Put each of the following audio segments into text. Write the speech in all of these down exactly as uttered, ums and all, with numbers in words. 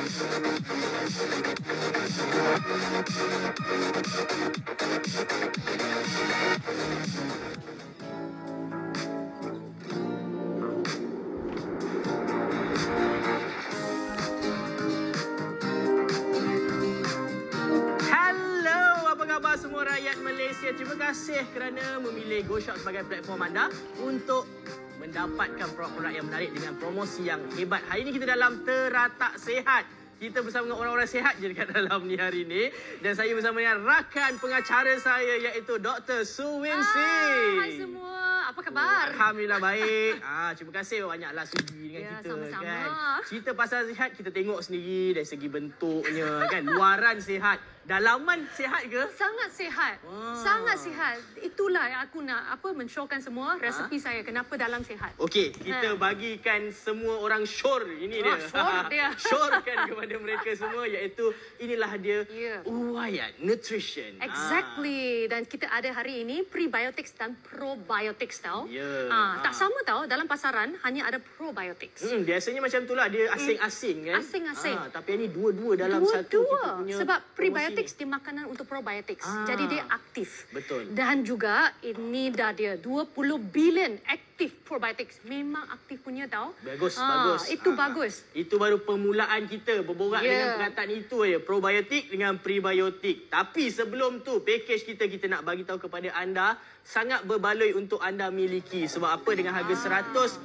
Semua rakyat Malaysia, terima kasih kerana memilih GoShop sebagai platform anda untuk mendapatkan produk-produk yang menarik dengan promosi yang hebat. Hari ini kita dalam Teratak Sihat. Kita bersama dengan orang-orang sihat je dekat dalam ni hari ini. Dan saya bersama dengan rakan pengacara saya iaitu Doktor Su Win Sing. Hai semua, apa khabar? Alhamdulillah baik. Ah, terima kasih banyaklah sudi dengan ya, kita sama-sama. kan. Cerita pasal sihat kita tengok sendiri dari segi bentuknya kan. Luaran sihat. Dalaman sihat ke? Sangat sihat. Wow. Sangat sihat. Itulah yang aku nak apa men-showkan semua resepi ha? saya kenapa dalam sihat. Okey, kita ha. bagikan semua orang syur ini dia. Oh, syur dia. Syurkan kepada mereka semua iaitu inilah dia yeah. Uwayat Nutrition. Exactly. Ha. Dan kita ada hari ini prebiotics dan probiotics tau. Yeah. Ha. Tak sama tau, dalam pasaran hanya ada probiotics. Hmm, biasanya macam itulah dia asing-asing kan. Asing-asing. Ha, tapi ini dua-dua dalam dua, satu dua. kita punya. Sebab prebiotics dia makanan untuk probiotics. Ah, jadi dia aktif. Betul. Dan juga ini dah dia dua puluh bilion aktif probiotics. Memang aktif punya tau. Bagus, ah, bagus. Itu ah, bagus. Itu baru permulaan kita berborak yeah. dengan perkataan itu ya, probiotik dengan prebiotik. Tapi sebelum tu, package kita kita nak bagi tahu kepada anda sangat berbaloi untuk anda miliki. Sebab apa? Dengan harga seratus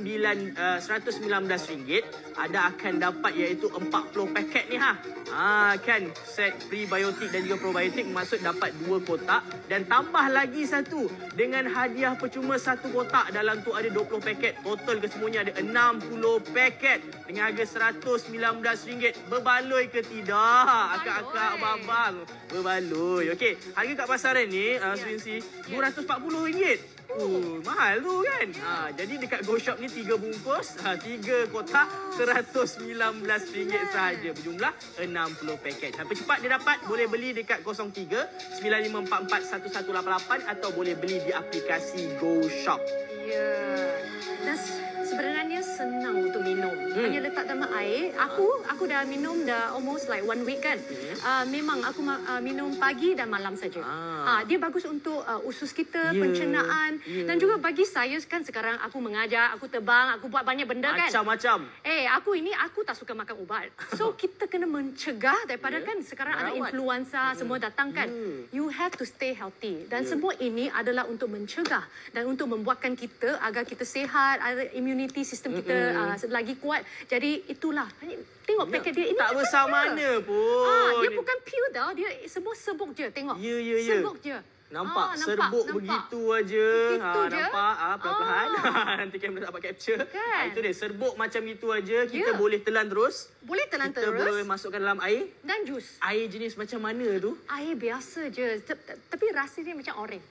sembilan belas ringgit anda akan dapat iaitu empat puluh paket ni ha. Ah kan set prebiotik dan juga probiotik maksud dapat dua kotak dan tambah lagi satu dengan hadiah percuma satu kotak. Dalam tu ada dua puluh paket. Total kesemuanya ada enam puluh paket dengan harga seratus sembilan belas ringgit. Berbaloi ke tidak? Akak-akak abang-abang berbaloi. Okey, harga kat pasaran ni uh, Swinsi dua ratus empat puluh ringgit. Oh, mahal tu kan? Ha, jadi dekat GoShop ni tiga bungkus, ha, tiga kotak seratus sembilan belas ringgit sahaja. Berjumlah enam puluh paket. Sampai cepat dia dapat, boleh beli dekat kosong tiga sembilan lima empat empat satu satu lapan lapan atau boleh beli di aplikasi GoShop. Ya. Dan sebenarnya senang untuk minum. Hmm. Hanya letak dalam air. Aku aku dah minum dah almost like one week kan. Hmm. Uh, memang aku uh, minum pagi dan malam saja. Ah. Uh, dia bagus untuk uh, usus kita, yeah. pencernaan yeah. dan juga bagi saya kan sekarang aku mengajar, aku terbang, aku buat banyak benda kan. Macam-macam. Eh, aku ini aku tak suka makan ubat. So kita kena mencegah daripada yeah. kan sekarang Merawat. ada influenza hmm. semua datang kan. Hmm. You have to stay healthy. Dan yeah. semua ini adalah untuk mencegah dan untuk membuatkan kita agar kita sihat, ada immunity sistem kita mm -hmm. uh, lagi kuat. Jadi itulah. Tengok ya, paket dia ini tak besar mana pun. Ah, dia bukan pure tau. Dia semua serbuk je. Tengok. Ya, ya, ya. Serbuk je. Nampak, ah, nampak serbuk nampak. begitu aja. Begitu ha, je. Nampak, ah, pelan-pelan. Ah. Nanti kamera dapat capture. Kan? Ha, itu dia, serbuk macam itu aja. Kita yeah. boleh telan terus. Boleh telan kita terus. Kita boleh masukkan dalam air. Dan jus. Air jenis macam mana tu? Air biasa je. Tapi rasa dia macam oranye.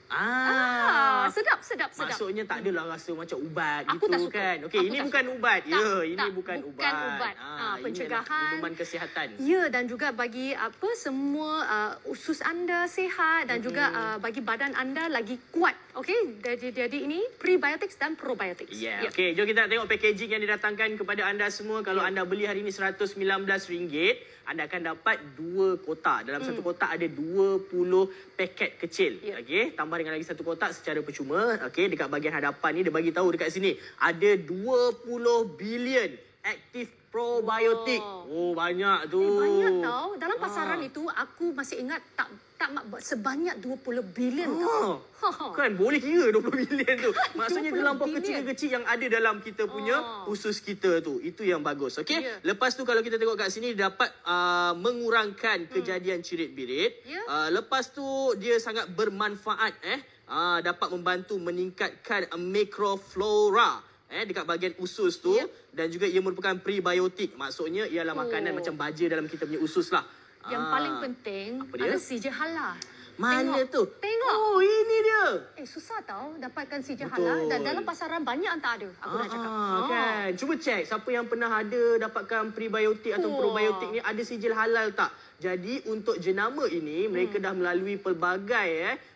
Ah. ah. Sedap, sedap, sedap. Maksudnya tak adalah rasa macam ubat Aku gitu tak suka. kan. Okey, ini bukan suka. ubat. Tak, ya, ini tak, bukan, bukan ubat. ubat. Ah, pencegahan. Minuman kesihatan. Ya, dan juga bagi apa semua uh, usus anda sihat dan mm-hmm. juga uh, bagi badan anda lagi kuat. Okey, jadi jadi ini prebiotics dan probiotics. Yeah. Yeah. Okey, jom kita tengok packaging yang didatangkan kepada anda semua. Kalau yeah. anda beli hari ini seratus sembilan belas ringgit, anda akan dapat dua kotak. Dalam mm. satu kotak ada dua puluh paket kecil. Yeah. Okey, tambah dengan lagi satu kotak secara percuma. Okey, dekat bahagian hadapan ni dia bagi tahu dekat sini ada dua puluh bilion aktif probiotik. Oh, oh banyak tu. Eh, banyak tau. Dalam pasaran ha. itu aku masih ingat tak tak sebanyak dua puluh bilion oh. tau. Kan boleh kira dua puluh bilion tu. Maksudnya terlampau kecil-kecil yang ada dalam kita punya oh. usus kita tu. Itu yang bagus. Okey. Yeah. Lepas tu kalau kita tengok kat sini dapat uh, mengurangkan hmm. kejadian cirit-birit. Yeah. Uh, lepas tu dia sangat bermanfaat eh. Uh, dapat membantu meningkatkan uh, mikroflora eh dekat bahagian usus tu yeah. dan juga ia merupakan prebiotik. Maksudnya ialah makanan oh. macam baja dalam kita punya usus lah. Yang ah. paling penting ada sijil halal. Mana Tengok. tu? Tengok. Oh, ini dia. Eh, susah tau dapatkan sijil halal. Dan dalam pasaran banyak yang tak ada. Aku ah, dah cakap. Ah. Kan? Cuba cek siapa yang pernah ada dapatkan prebiotik atau oh. probiotik ni ada sijil halal tak? Jadi untuk jenama ini, mereka hmm. dah melalui pelbagai eh,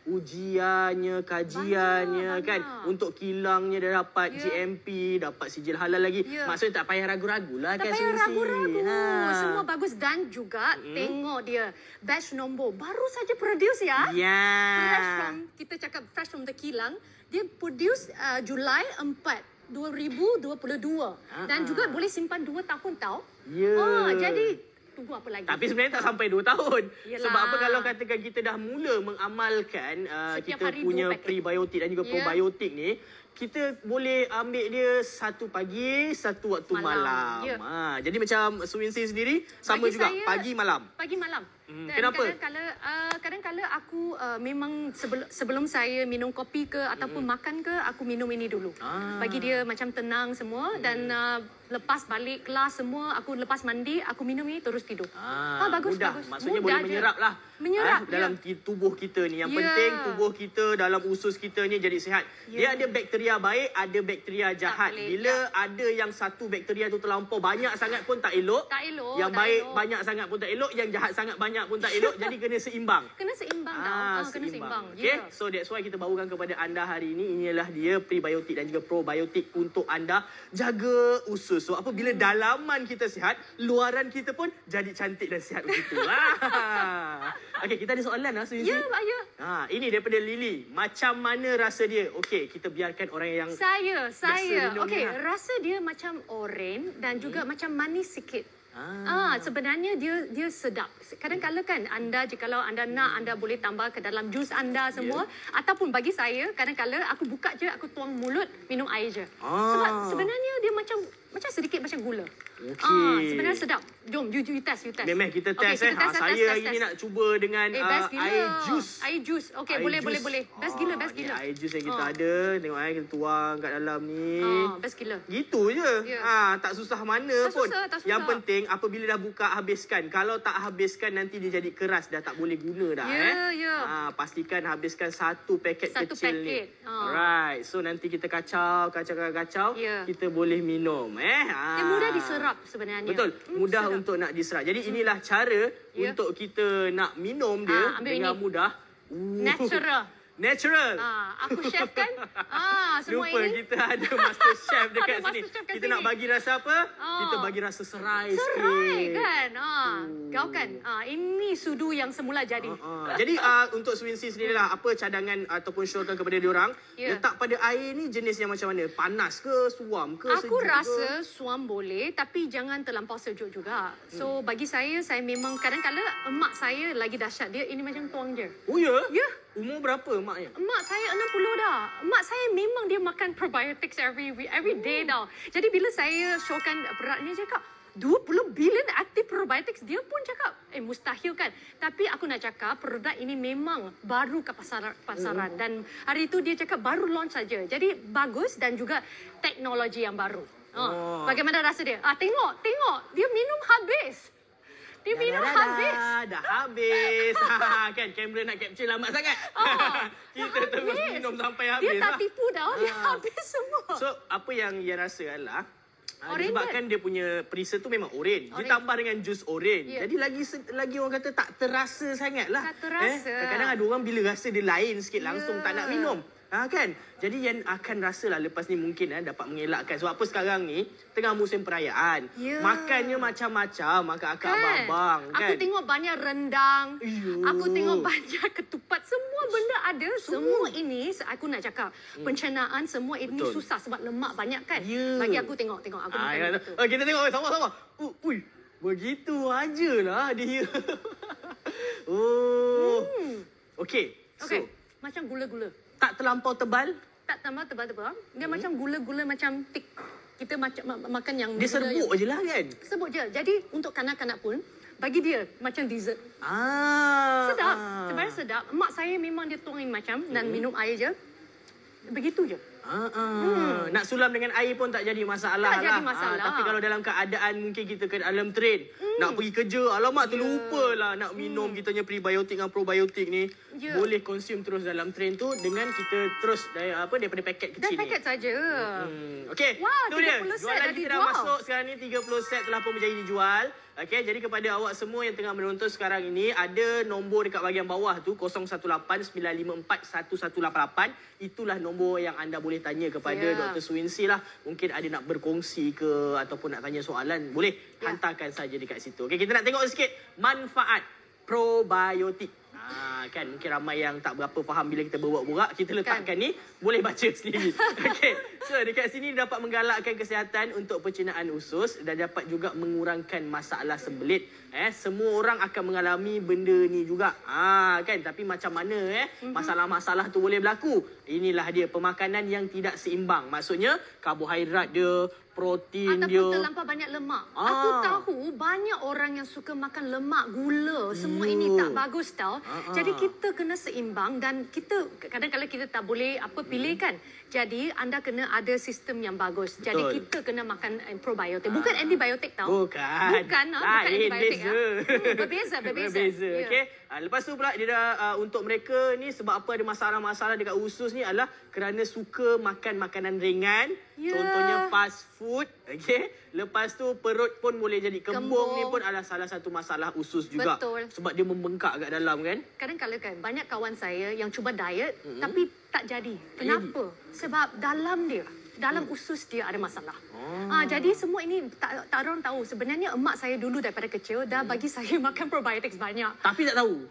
ujiannya, kajiannya Banyak, kan. banyak. Untuk kilangnya dah dapat Ya. G M P, dapat sijil halal lagi. Ya. Maksudnya tak payah ragu-ragu lah Tak kan payah Susi. ragu-ragu. Ha. Semua bagus. Dan juga Mm-mm. tengok dia. Batch nombor. Baru saja produce ya. Ya. Fresh from, kita cakap fresh from the kilang. Dia produce uh, Julai empat, dua ribu dua puluh dua. Ah, Dan ah. juga boleh simpan dua tahun tau. Ya. Ah, jadi tunggu apa lagi? Tapi sebenarnya tak sampai dua tahun. Yelah. Sebab apa kalau katakan kita dah mula mengamalkan uh, Setiap kita hari punya dua paket. prebiotik dan juga Ya. probiotik ni, kita boleh ambil dia satu pagi, satu waktu Malam. malam. Ya. Ha, jadi macam Suwinsi sendiri sama Bagi juga saya- pagi malam. Pagi malam. Hmm, Dan kenapa? Kadang-kala uh, kadang-kala aku uh, memang sebelum sebelum saya minum kopi ke ataupun makan ke, aku minum ini dulu. Ah. Bagi dia macam tenang semua dan uh, lepas balik kelas semua, aku lepas mandi, aku minum ini terus tidur. Ah, Ah, bagus, mudah. bagus. Maksudnya Mudah boleh je. menyerap lah. Menyerap, Ah, dalam ya. ki- tubuh kita ni. Yang Ya. penting tubuh kita dalam usus kita ni jadi sihat. Dia Ya. ada bakteria baik, ada bakteria jahat. boleh, Bila ya. ada yang satu bakteria tu terlampau banyak sangat pun tak elok. Tak elok. Yang tak baik elok. banyak sangat pun tak elok. Yang jahat sangat banyak pun tak elok. Jadi kena seimbang. Kena seimbang tau. Ah, Ah, kena seimbang. Okay, Ya. so that's why kita bawakan kepada anda hari ini. Inilah dia prebiotik dan juga probiotik untuk anda jaga usus. So apabila dalaman kita sihat, luaran kita pun jadi cantik dan sihat begitu. ah. Okay, kita ada soalan lah, Suzy. Ya, Pak Ya. Ha, ini daripada Lily. Macam mana rasa dia? Okey, kita biarkan orang yang Saya, saya. minum Okey, ni lah. rasa dia macam oren dan juga macam manis sikit. Ah. Ah, sebenarnya dia dia sedap. Kadang-kala kan anda jikalau anda nak, anda boleh tambah ke dalam jus anda semua, ataupun bagi saya kadang-kala aku buka je, aku tuang mulut, minum air je. Ah. Sebab sebenarnya dia macam macam sedikit macam gula. Okey. Ah, sebenarnya sedap. Jom, you, you test, you test. Memang kita Okey, test eh. Ha, test, saya test, hari test, ni test. nak cuba dengan Eh, uh, best gila. air jus. Air jus. Okey, Air boleh, jus. boleh, boleh. Best gila, Ah, best ni gila. air jus yang kita Ah. ada. Tengok eh, kita tuang kat dalam ni. Ah, best gila. Gitu je. Ya. Ha, tak susah mana Tak pun. susah, tak susah. Yang penting apabila dah buka habiskan. Kalau tak habiskan nanti dia jadi keras, dah tak boleh guna dah Ya, eh. ya. Ha, pastikan habiskan satu paket Satu kecil paket. ni. Ah. Alright. So nanti kita kacau, kacau, kacau, kacau. Ya. Kita boleh minum eh. Ha. Dia mudah diserap sebenarnya. Betul. Hmm, Mudah sedap. untuk nak diserap. Jadi inilah cara Ya. untuk kita nak minum dia Ah, ambil dengan ini. mudah. Uh, Natural. Natural. Ah, aku chef kan? Ah, semua Lupa ini. kita ada master chef dekat Ada sini. master chef kat Kita sini. nak bagi rasa apa? Ah. Kita bagi rasa serai Serai sikit. kan? Ah, Oh. kau kan? Ah, ini sudu yang semula jadi. Ah, jadi uh, untuk Swinsi sendiri lah, apa cadangan ataupun syorkan kepada diorang? Ya. Letak pada air ni jenis yang macam mana? Panas ke, suam ke, Aku sejuk rasa ke? suam boleh tapi jangan terlampau sejuk juga. Hmm. So bagi saya, saya memang kadang-kadang emak saya lagi dahsyat. Dia ini macam tuang je. Oh ya? Ya. Umur berapa maknya? Emak saya enam puluh dah. Emak saya memang dia makan probiotics every week, every day tau. Jadi bila saya showkan beratnya cakap, dua puluh bilion aktif probiotics, dia pun cakap, eh mustahil kan. Tapi aku nak cakap, produk ini memang baru ke pasaran. pasaran. Dan hari itu dia cakap baru launch saja. Jadi bagus dan juga teknologi yang baru. Oh. Oh. Bagaimana rasa dia? Ah, tengok, tengok. Dia minum habis. Dia minum Dah, dah, dah, habis. Dah habis. Ha, kan kamera nak capture lambat sangat. Oh, Kita dah terus habis. minum sampai habis. Dia tak lah. tipu dah. Dia Ah. habis semua. So, apa yang Ia rasa adalah ah, Oren disebabkan dia punya perisa tu memang oren. Oren. Ditambah dengan jus oren. Ya. Jadi lagi se- lagi orang kata tak terasa sangat lah. Tak terasa. Eh, kadang-kadang ada orang bila rasa dia lain sikit langsung Ya. tak nak minum. Ha, kan? Jadi yang akan rasalah lepas ni mungkin eh, dapat mengelakkan. Sebab apa sekarang ni tengah musim perayaan. Ya. Makannya macam-macam. Makan akak Kan? abang-abang. Kan? Aku tengok banyak rendang. Iyo. Aku tengok banyak ketupat. Semua benda ada. Semua ini, aku nak cakap, pencernaan semua ini Betul. susah sebab lemak banyak kan. Ya. Bagi aku tengok, tengok. Aku Ah, makan ya, begitu. oh, kita tengok sama-sama. Uh, ui, begitu ajalah dia. oh. Hmm. Okey. So, Okey, macam gula-gula. tak terlampau tebal. Tak tambah tebal-tebal. Dia macam gula-gula macam tik. Kita macam ma- makan yang... Dia gula serbuk yang- je lah kan. Sebut je. Jadi untuk kanak-kanak pun, bagi dia macam dessert. Ah. Sedap. ah. Sebenarnya sedap. Mak saya memang dia tuangin macam dan minum air je. Begitu je. Ah, ah. Nak sulam dengan air pun tak jadi masalah Tak lah. jadi masalah. Ah, tapi kalau dalam keadaan mungkin kita ke dalam train. Hmm. Nak pergi kerja, alamak terlupa lah nak minum hmm. kita punya prebiotik dengan probiotik ni. Yeah. Boleh consume terus dalam train tu dengan kita terus dari apa daripada paket kecil ni. Dan paket saja. Hmm. Okey. Wah, tu dia. tiga puluh set Jualan dah kita dijual. dah masuk sekarang ni, tiga puluh set telah pun menjadi dijual. Okey, jadi kepada awak semua yang tengah menonton sekarang ini, ada nombor dekat bahagian bawah tu kosong satu lapan sembilan lima empat satu satu lapan lapan. Itulah nombor yang anda boleh tanya kepada yeah. Doktor Suinsi lah. Mungkin ada nak berkongsi ke ataupun nak tanya soalan, boleh yeah. hantarkan saja dekat situ. Okey, kita nak tengok sikit manfaat probiotik. Ha, kan mungkin ramai yang tak berapa faham bila kita berbual-bual. Kita letakkan kan. Ni boleh baca sendiri. Okey. So dekat sini dapat menggalakkan kesihatan untuk pencernaan usus dan dapat juga mengurangkan masalah sembelit. Eh semua orang akan mengalami benda ni juga. Ha kan, tapi macam mana eh masalah-masalah tu boleh berlaku? Inilah dia pemakanan yang tidak seimbang. Maksudnya karbohidrat dia, protein ataupun dia terlampau banyak lemak. Ah. Aku tahu banyak orang yang suka makan lemak, gula. Semua yeah. ini tak bagus tau. Ah. Jadi kita kena seimbang dan kita kadang-kadang kita tak boleh apa pilih kan. Jadi anda kena ada sistem yang bagus. Betul. Jadi kita kena makan probiotik. Bukan ah. antibiotik tau. Bukan. Bukan, ha? Bukan antibiotik. Beza. Ha? Hmm, berbeza, berbeza. Berbeza. Yeah. Okey. Uh, lepas tu pula dia dah uh, untuk mereka ni sebab apa ada masalah-masalah dekat usus ni adalah kerana suka makan makanan ringan. Yeah. Contohnya fast food. Okey. Lepas tu perut pun boleh jadi kembung, kembung ni pun adalah salah satu masalah usus juga. Betul. Sebab dia membengkak kat dalam kan. Kadang-kadang kan banyak kawan saya yang cuba diet mm-hmm. tapi tak jadi. Kenapa? Jadi. Sebab dalam dia, dalam hmm. usus dia ada masalah. Oh. Ha, jadi semua ini tak, tak orang tahu. Sebenarnya emak saya dulu daripada kecil dah hmm. bagi saya makan probiotik banyak. Tapi tak tahu.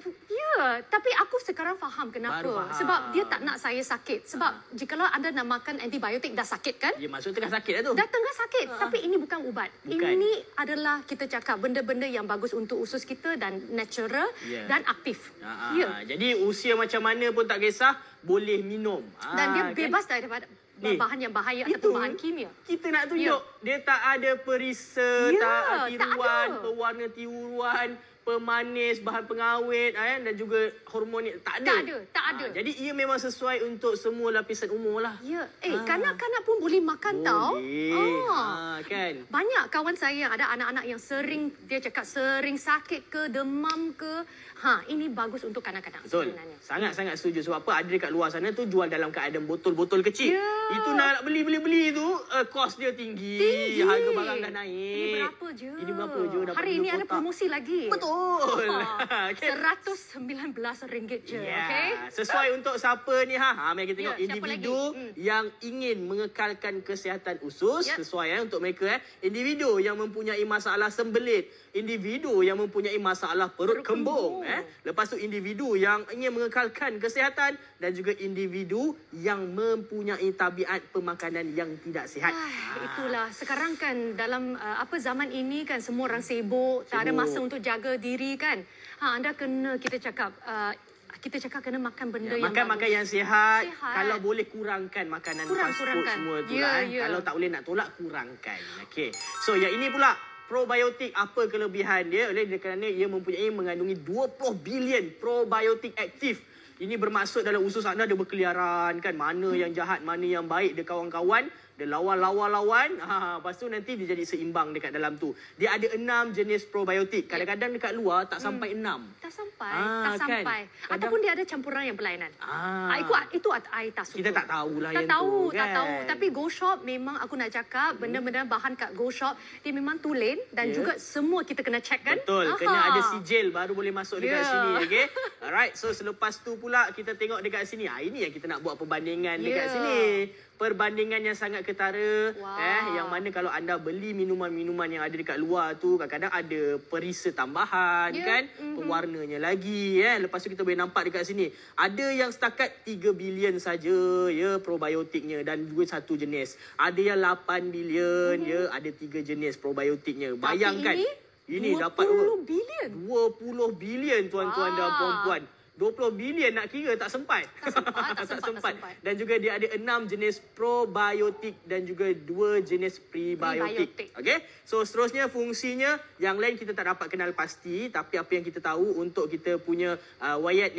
Ya, tapi aku sekarang faham kenapa. Faham. Sebab dia tak nak saya sakit. Sebab ha. jikalau anda nak makan antibiotik dah sakit kan? Ya, maksud tengah sakit lah tu. Dah tengah sakit. Ha. Tapi ini bukan ubat. Bukan. Ini adalah kita cakap benda-benda yang bagus untuk usus kita dan natural yeah. dan aktif. Ha. Ya. Jadi usia macam mana pun tak kisah, boleh minum. Ha. Dan dia bebas kan? daripada Ni, bahan yang bahaya itu, ataupun bahan kimia. Kita nak tunjuk ya. Dia tak ada perisa, ya, tak tiruan, tak pewarna tiruan, pemanis, bahan pengawet kan, dan juga hormon ni tak ada. Tak ada, tak ada. Ha, jadi ia memang sesuai untuk semua lapisan umur lah. Ya, eh ha. kanak-kanak pun boleh makan boleh. tau. Ha. ha, kan. Banyak kawan saya ada anak-anak yang sering dia cakap sering sakit ke, demam ke. Ha, ini bagus untuk kanak-kanak sebenarnya. Sangat-sangat setuju. Sebab apa? Ada dekat luar sana tu jual dalam keadaan botol-botol kecil. Ya. Itu nak beli-beli-beli tu uh, kos dia tinggi. tinggi. Harga barang dah naik. Ini berapa je? Ini berapa je? Hari ini ada promosi lagi. Betul. Okay. seratus sembilan belas ringgit je. Yeah. Okay. Sesuai untuk siapa ni ha? Ha, mari kita tengok yeah, individu hmm. yang ingin mengekalkan kesihatan usus. Yeah. Sesuai eh, untuk mereka eh. Individu yang mempunyai masalah sembelit, individu yang mempunyai masalah perut, perut kembung, kembung. Eh. Lepas tu individu yang ingin mengekalkan kesihatan dan juga individu yang mempunyai tabiat pemakanan yang tidak sihat. Ah, ha. Itulah sekarang kan dalam uh, apa zaman ini kan semua orang sibuk, sibuk, tak ada masa untuk jaga diri kan. Ha, anda kena kita cakap uh, kita cakap kena makan benda ya, yang makan bagus. Makan yang sihat. sihat. Kalau boleh kurangkan makanan Kurang, fast food kurangkan. semua tu yeah, lah. Eh. Yeah. Kalau tak boleh nak tolak, kurangkan. Okey. So yang ini pula probiotik, apa kelebihan dia? Oleh kerana ia mempunyai mengandungi dua puluh bilion probiotik aktif. Ini bermaksud dalam usus anda dia berkeliaran kan. Mana yang jahat, mana yang baik, dia kawan-kawan. Dia lawan-lawan-lawan. Ha, lepas tu nanti dia jadi seimbang dekat dalam tu. Dia ada enam jenis probiotik. Kadang-kadang dekat luar tak sampai hmm. enam. Tak sampai. Ah, tak sampai. kan? Kadang... Ataupun dia ada campuran yang berlainan. Ah. Itu, itu I tak suka. Kita tak tahulah tak yang tahu, tu. Tak kan? tahu. Tapi Go Shop memang aku nak cakap. Benda-benda bahan kat Go Shop. Dia memang tulen. Dan yeah. juga semua kita kena check kan. Betul. Aha. Kena ada sijil baru boleh masuk dekat yeah. sini. Okay? Alright. So selepas tu pula kita tengok dekat sini. Ha, ini yang kita nak buat perbandingan yeah. dekat sini. Perbandingan yang sangat ketara. Wow. Eh, yang mana kalau anda beli minuman-minuman yang ada dekat luar tu, kadang-kadang ada perisa tambahan yeah. kan. Mm-hmm. Pewarnanya lagi. Eh. Lepas tu kita boleh nampak dekat sini. Ada yang setakat tiga bilion saja ya probiotiknya dan juga satu jenis. Ada yang lapan bilion mm-hmm. ya, ada tiga jenis probiotiknya. Bayangkan. Tapi ini, ini dapat dua puluh bilion. dua puluh bilion tuan-tuan dan puan-puan. dua puluh bilion nak kira tak sempat. Tak sempat, tak, tak, sempat, sempat. tak sempat. Dan juga dia ada enam jenis probiotik dan juga dua jenis prebiotik. Okey. So seterusnya fungsinya yang lain kita tak dapat kenal pasti, tapi apa yang kita tahu untuk kita punya uh, wayat ni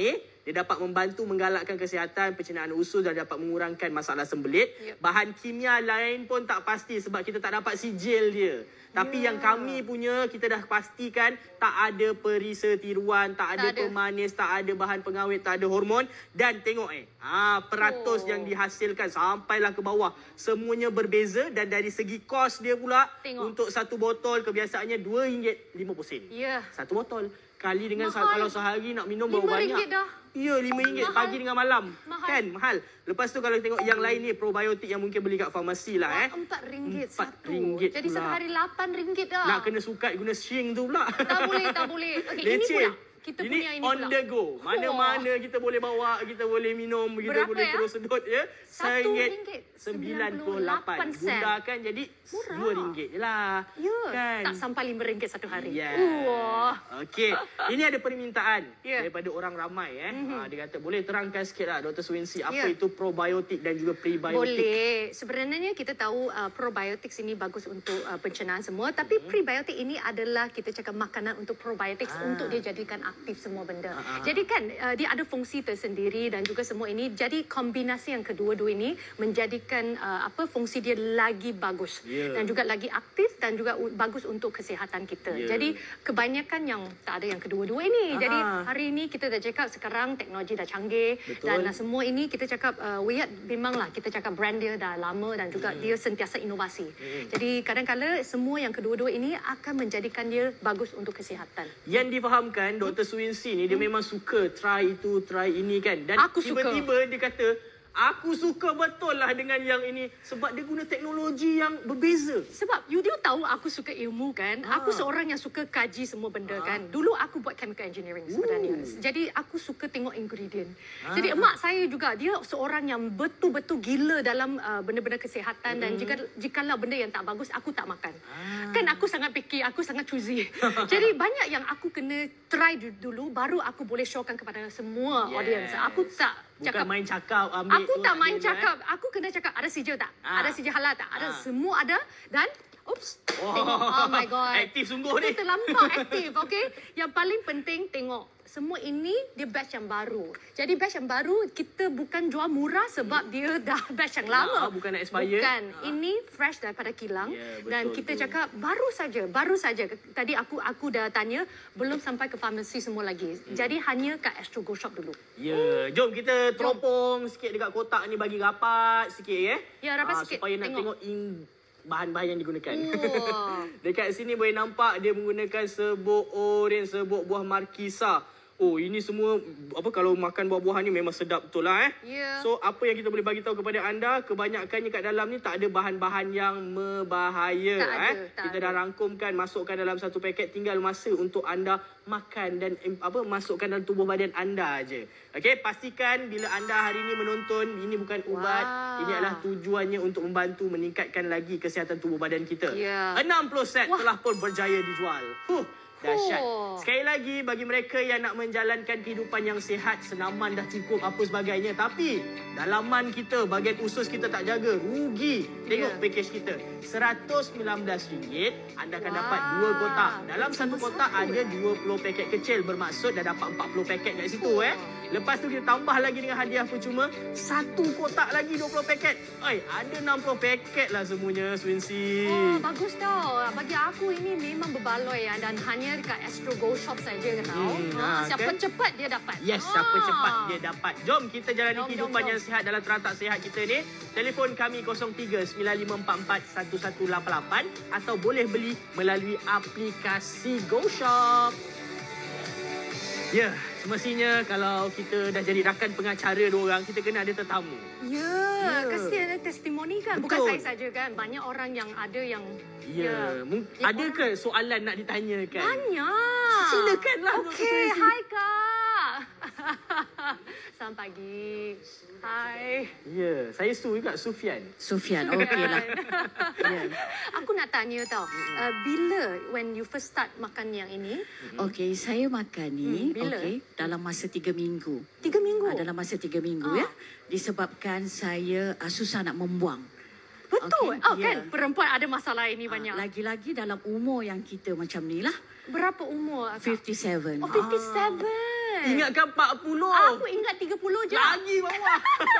Dia dapat membantu menggalakkan kesihatan, pencernaan usus dan dapat mengurangkan masalah sembelit. Yep. Bahan kimia lain pun tak pasti sebab kita tak dapat sijil dia. Tapi Ya. yang kami punya, kita dah pastikan tak ada perisa tiruan, tak ada, Tak ada. pemanis, tak ada bahan pengawet, tak ada hormon. Dan tengok eh, ha, peratus Oh. yang dihasilkan sampailah ke bawah. Semuanya berbeza dan dari segi kos dia pula, Tengok. untuk satu botol kebiasaannya dua ringgit lima puluh sen. Ya. Satu botol. Kali dengan Mahal. kalau sehari nak minum berapa lima banyak? ringgit dah. Ya, lima ringgit Mahal. pagi dengan malam. Mahal. Kan, mahal. Lepas tu kalau tengok yang lain ni, probiotik yang mungkin beli kat farmasi lah eh. Empat ringgit Empat satu. ringgit Jadi pula. satu hari lapan ringgit dah. Nak kena sukat guna shing tu pula. Tak boleh, tak boleh. Okey, ini Leceh. pula. Kita ini punya ini on pula. the go. Mana-mana kita boleh bawa, kita boleh minum, kita Berapa boleh ya? terus sedut ya. Satu Seringgit ringgit sembilan puluh lapan. sen. Gundakan jadi Murah. dua ringgit je lah. Ya, Kan? tak sampai lima ringgit satu hari. Ya. Wah. Okey. Ini ada permintaan Ya. daripada orang ramai eh. Mhm. Ha, dia kata boleh terangkan sikit lah Doktor Swinsi apa Ya. itu probiotik dan juga prebiotik. Boleh. Sebenarnya kita tahu uh, probiotik ini bagus untuk uh, pencernaan semua. Tapi Hmm. prebiotik ini adalah kita cakap makanan untuk probiotik Ah. untuk dia jadikan aktif semua benda. Ah, ah, ah. Jadi kan uh, dia ada fungsi tersendiri dan juga semua ini. Jadi kombinasi yang kedua-dua ini menjadikan uh, apa fungsi dia lagi bagus. Ya. Dan juga lagi aktif dan juga u- bagus untuk kesihatan kita. Ya. Jadi kebanyakan yang tak ada yang kedua-dua ini. Ah. Jadi hari ini kita dah cakap sekarang teknologi dah canggih. Betul. Dan uh, semua ini kita cakap uh, Wiyat memanglah kita cakap brand dia dah lama dan juga dia sentiasa inovasi. Jadi kadang-kadang semua yang kedua-dua ini akan menjadikan dia bagus untuk kesihatan. Yang difahamkan Doktor Swinsi ni dia memang suka try itu, try ini kan. Dan Aku suka. tiba-tiba dia kata, aku suka betul lah dengan yang ini sebab dia guna teknologi yang berbeza. Sebab you dia tahu aku suka ilmu kan. Ah. Aku seorang yang suka kaji semua benda Ah. kan. Dulu aku buat chemical engineering sebenarnya. Ooh. Jadi aku suka tengok ingredient. Ah. Jadi emak saya juga dia seorang yang betul-betul gila dalam uh, benda-benda kesihatan dan jika jikalau benda yang tak bagus aku tak makan. Ah. Kan aku sangat picky, aku sangat choosy. Jadi banyak yang aku kena try du- dulu baru aku boleh showkan kepada semua Yes. audience. Aku tak Bukan cakap main cakap ambil Aku tu, tak main ada, cakap. Aku kena cakap ada sijil tak? Ah. Ada sijil halal tak? Ada Ah. semua ada dan oops. Oh. Tengok. Oh my god. Aktif sungguh ni. Itu terlampau aktif, okey? Yang paling penting tengok semua ini dia batch yang baru. Jadi batch yang baru kita bukan jual murah sebab dia dah batch yang lama. Ah, bukan nak expired. Bukan. Ah. Ini fresh daripada kilang Ya, dan betul kita tu. cakap baru saja, baru saja. Tadi aku aku dah tanya belum sampai ke farmasi semua lagi. Hmm. Jadi hanya kat Astro Go Shop dulu. Ya, jom kita teropong sikit dekat kotak ni bagi rapat sikit ya. Ya, rapat Ah, sikit. Supaya nak Tengok. tengok in bahan-bahan yang digunakan. Oh. Dekat sini boleh nampak dia menggunakan serbuk oren, serbuk buah markisa. Oh, ini semua apa kalau makan buah-buahan ni memang sedap betul lah eh. Ya. So, apa yang kita boleh bagi tahu kepada anda, kebanyakannya kat dalam ni tak ada bahan-bahan yang membahaya Tak eh. ada, tak kita ada. dah rangkumkan, masukkan dalam satu paket, tinggal masa untuk anda makan dan em, apa masukkan dalam tubuh badan anda aje. Okey, pastikan bila anda hari ini menonton, ini bukan ubat, Wah. ini adalah tujuannya untuk membantu meningkatkan lagi kesihatan tubuh badan kita. Ya. enam puluh set Wah. telah pun berjaya dijual. Huh. Dahsyat. Oh. Sekali lagi bagi mereka yang nak menjalankan kehidupan yang sihat, senaman dah cukup apa sebagainya. Tapi dalaman kita, bahagian usus kita tak jaga, rugi. Tengok Ya. package kita. seratus sembilan belas ringgit anda akan Wah. dapat dua kotak. Dalam Cuma satu kotak satu, ada eh? dua puluh paket kecil. Bermaksud dah dapat empat puluh paket kat situ Oh. eh. Lepas tu kita tambah lagi dengan hadiah percuma. Satu kotak lagi dua puluh paket. Oi, ada enam puluh paket lah semuanya, Swinsi. Oh, bagus tau. Bagi aku ini memang berbaloi ya, dan hanya dekat Astro Go Shop saja tau. Hmm, ha, ha, siapa kan? cepat dia dapat. Yes, Ah. siapa cepat dia dapat. Jom kita jalani Jom, kehidupan jom, yang jom. sihat dalam teratak sihat kita ni. Telefon kami kosong tiga sembilan lima empat empat satu satu lapan lapan atau boleh beli melalui aplikasi Go Shop. Ya, semestinya kalau kita dah jadi rakan pengacara diorang, kita kena ada tetamu. Ya, Ya. kesian ada testimoni kan. Bukan Betul. saya saja kan. Banyak orang yang ada yang Ya, Mung- Yang ada orang- ke soalan nak ditanyakan? banyak. Silakanlah, Doktor Okey, Swinsi. hai Kak. Selamat pagi. Hai. Ya, saya Su juga, Sufian. Sufian, okeylah. Ya. Aku nak tanya tau. Uh, bila when you first start makan yang ini? Okey, saya makan ni Hmm, bila? okey dalam masa tiga minggu. Tiga minggu. Ah, dalam masa tiga minggu Ah. ya. Disebabkan saya ah, susah nak membuang. Betul. Okey, Oh ya. kan, perempuan ada masalah ini Ah, banyak. lagi-lagi dalam umur yang kita macam ni lah. Berapa umur? Kak? fifty-seven. Oh, fifty-seven. Ingatkan empat puluh. Aku ingat tiga puluh je. Lagi bawah.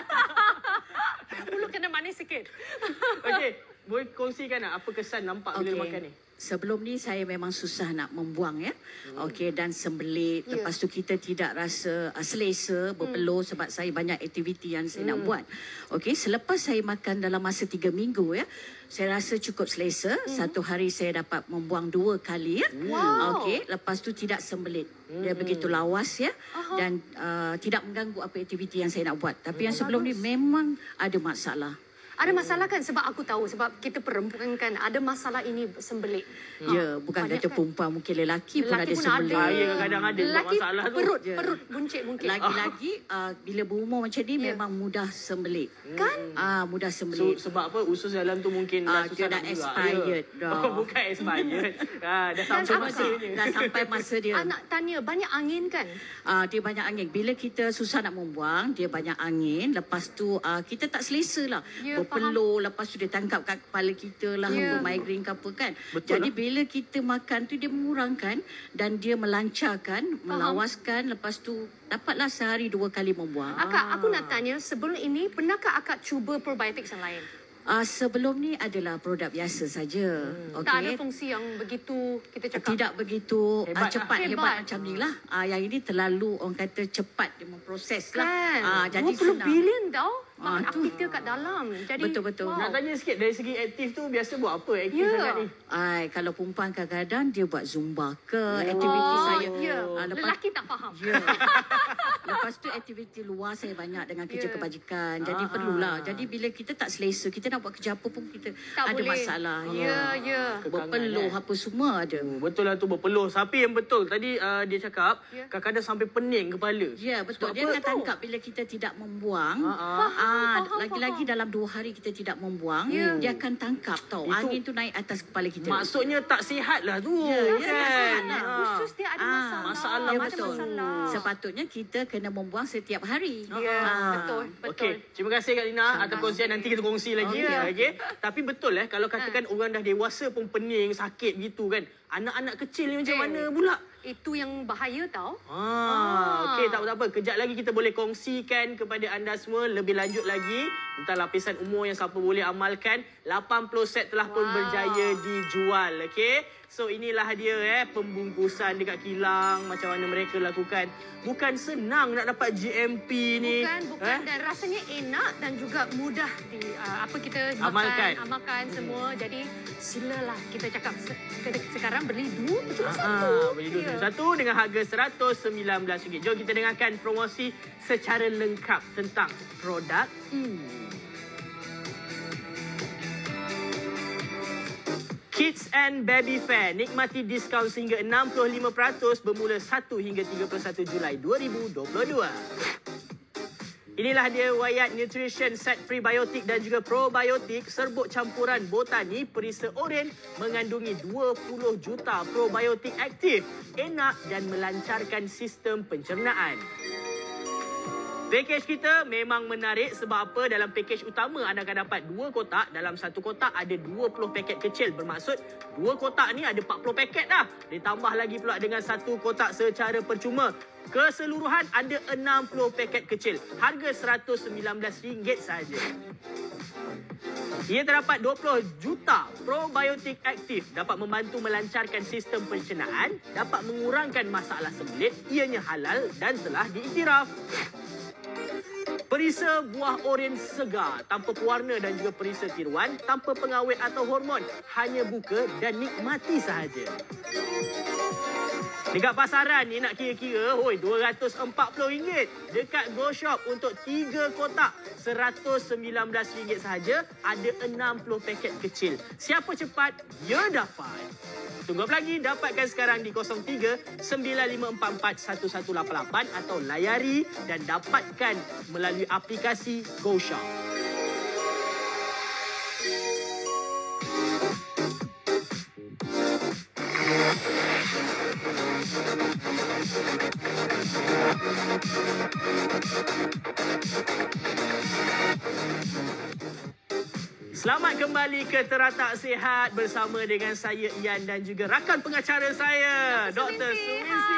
tiga puluh kena manis sikit. Okey, boleh kongsikan tak apa kesan nampak bila Okey. makan ni? Sebelum ni saya memang susah nak membuang ya. Hmm. Okey, dan sembelit. Ya. Lepas tu kita tidak rasa uh, selesa, berpeluh sebab saya banyak aktiviti yang saya nak buat. Okey, selepas saya makan dalam masa tiga minggu ya, saya rasa cukup selesa. Satu hari saya dapat membuang dua kali ya. Wow. Okey, lepas tu tidak sembelit. Dia begitu lawas ya. Aha. Dan uh, tidak mengganggu apa aktiviti yang saya nak buat. Tapi yang sebelum ni memang ada masalah. Ada masalah kan sebab aku tahu sebab kita perempuan kan ada masalah ini sembelit. Ya, bukan banyak kata kan. perempuan, mungkin lelaki, pun Lelaki ada pun sembelit. ada. Ah, ya, kadang-kadang ada buat Lelaki masalah tu. perut, Je. perut buncit-buncit. Lagi-lagi uh, bila berumur macam ni Ya. memang mudah sembelit. Kan? Ah, mudah So, sembelit. sebab apa usus dalam tu mungkin dah Ah, susah dia nak dah buka. expired Ya. dah. Oh, bukan expired. ah, dah sampai apa? masanya. Dah sampai masa dia. Anak tanya banyak angin kan? Ah, dia banyak angin. Bila kita susah nak membuang, dia banyak angin. Lepas tu ah, kita tak selesa lah. Ya, Berpeluh, lepas tu dia tangkap kat kepala kita lah. Ya. Apa migraine ke apa kan. Betul Jadi lah. bila kita makan tu dia mengurangkan dan dia melancarkan, melawaskan. Lepas tu dapatlah sehari dua kali membuang. Akak, aku nak tanya sebelum ini pernahkah akak cuba probiotik yang lain? Ah, sebelum ni adalah produk biasa saja. Hmm. Okey. Tak ada fungsi yang begitu kita cakap. Tidak begitu Hebat hebat, uh, cepat lah. hebat. Hebat. macam ni lah. Uh, yang ini terlalu orang kata cepat dia memproses lah. Kan? Ah, jadi dua puluh senang. bilion tau. Ah, Bahan tu. aktif kat dalam. Jadi, Betul-betul. Wow. Nak tanya sikit, dari segi aktif tu biasa buat apa aktif Ya. sangat ni? Ay, kalau perempuan kadang-kadang dia buat zumba ke, aktiviti Oh, saya. ya. Ah, lepas Lelaki tak faham. Ya. Lepas tu aktiviti luar saya banyak dengan kerja Ya. kebajikan. Jadi Ah. perlulah. Jadi bila kita tak selesa, kita nak buat kerja apa pun kita Tak ada boleh. masalah. Ya, ya. Berpeluh eh. apa semua ada. Oh, betul lah tu berpeluh. Tapi yang betul tadi uh, dia cakap Ya. kadang-kadang sampai pening kepala. Ya, betul. Sebab Dia apa? akan tangkap bila kita tidak membuang. Ah, ah. Faham, Ah, faham, lagi-lagi faham. dalam dua hari kita tidak membuang, Ya. dia akan tangkap tau. Itu- Angin tu naik atas kepala kita. Maksudnya tak sihat lah tu. Ya, ya, kan? tak sihat lah. Ah. Khusus dia ada Ah, masalah. masalah Ya, ada betul. masalah. Sepatutnya kita kena membuang setiap hari. Ya, Ah. betul, betul. Okey, terima kasih Kak Lina atas kongsian. Nanti kita kongsi lagi. Okey. Okay. Okay. Tapi betul eh, kalau katakan Ha. orang dah dewasa pun pening, sakit gitu kan. Anak-anak kecil ni macam Eh. mana pula? Itu yang bahaya tau. Ah, okey, tak apa-apa. Kejap lagi kita boleh kongsikan kepada anda semua lebih lanjut lagi tentang lapisan umur yang siapa boleh amalkan. lapan puluh set telah pun Wow. berjaya dijual, okey? So inilah dia eh pembungkusan dekat kilang macam mana mereka lakukan. Bukan senang nak dapat G M P ni. Bukan, bukan. Eh? Dan rasanya enak dan juga mudah di uh, apa kita Amalkan. makan, amalkan semua. Jadi silalah kita cakap se- ke- sekarang beli dua cuma Ah, satu. beli dua Ya. yeah. satu dengan harga seratus sembilan belas ringgit. Jom kita dengarkan promosi secara lengkap tentang produk. Hmm. Kids and Baby Fair. Nikmati diskaun sehingga enam puluh lima peratus bermula satu hingga tiga puluh satu Julai dua ribu dua puluh dua. Inilah dia Wayat Nutrition Set Prebiotik dan juga Probiotik serbuk campuran botani perisa oren mengandungi dua puluh juta probiotik aktif, enak dan melancarkan sistem pencernaan. Pakej kita memang menarik sebab apa? Dalam pakej utama anda akan dapat dua kotak. Dalam satu kotak ada dua puluh paket kecil. Bermaksud dua kotak ni ada empat puluh paket dah. Ditambah lagi pula dengan satu kotak secara percuma. Keseluruhan ada enam puluh paket kecil. Harga seratus sembilan belas ringgit sahaja. Ia terdapat dua puluh juta probiotik aktif, dapat membantu melancarkan sistem pencernaan, dapat mengurangkan masalah sembelit, ianya halal dan telah diiktiraf. Perisa buah oren segar, tanpa pewarna dan juga perisa tiruan, tanpa pengawet atau hormon. Hanya buka dan nikmati sahaja. Dekat pasaran ni nak kira-kira, hoi, dua ratus empat puluh ringgit. Dekat Go Shop untuk tiga kotak, seratus sembilan belas ringgit sahaja, ada enam puluh paket kecil. Siapa cepat, dia dapat. Tunggu apa lagi? Dapatkan sekarang di kosong tiga sembilan lima empat empat satu satu lapan lapan atau layari dan dapatkan melalui aplikasi Go Shop. Selamat kembali ke Teratak Sihat bersama dengan saya Ian dan juga rakan pengacara saya, Doktor Sumisi.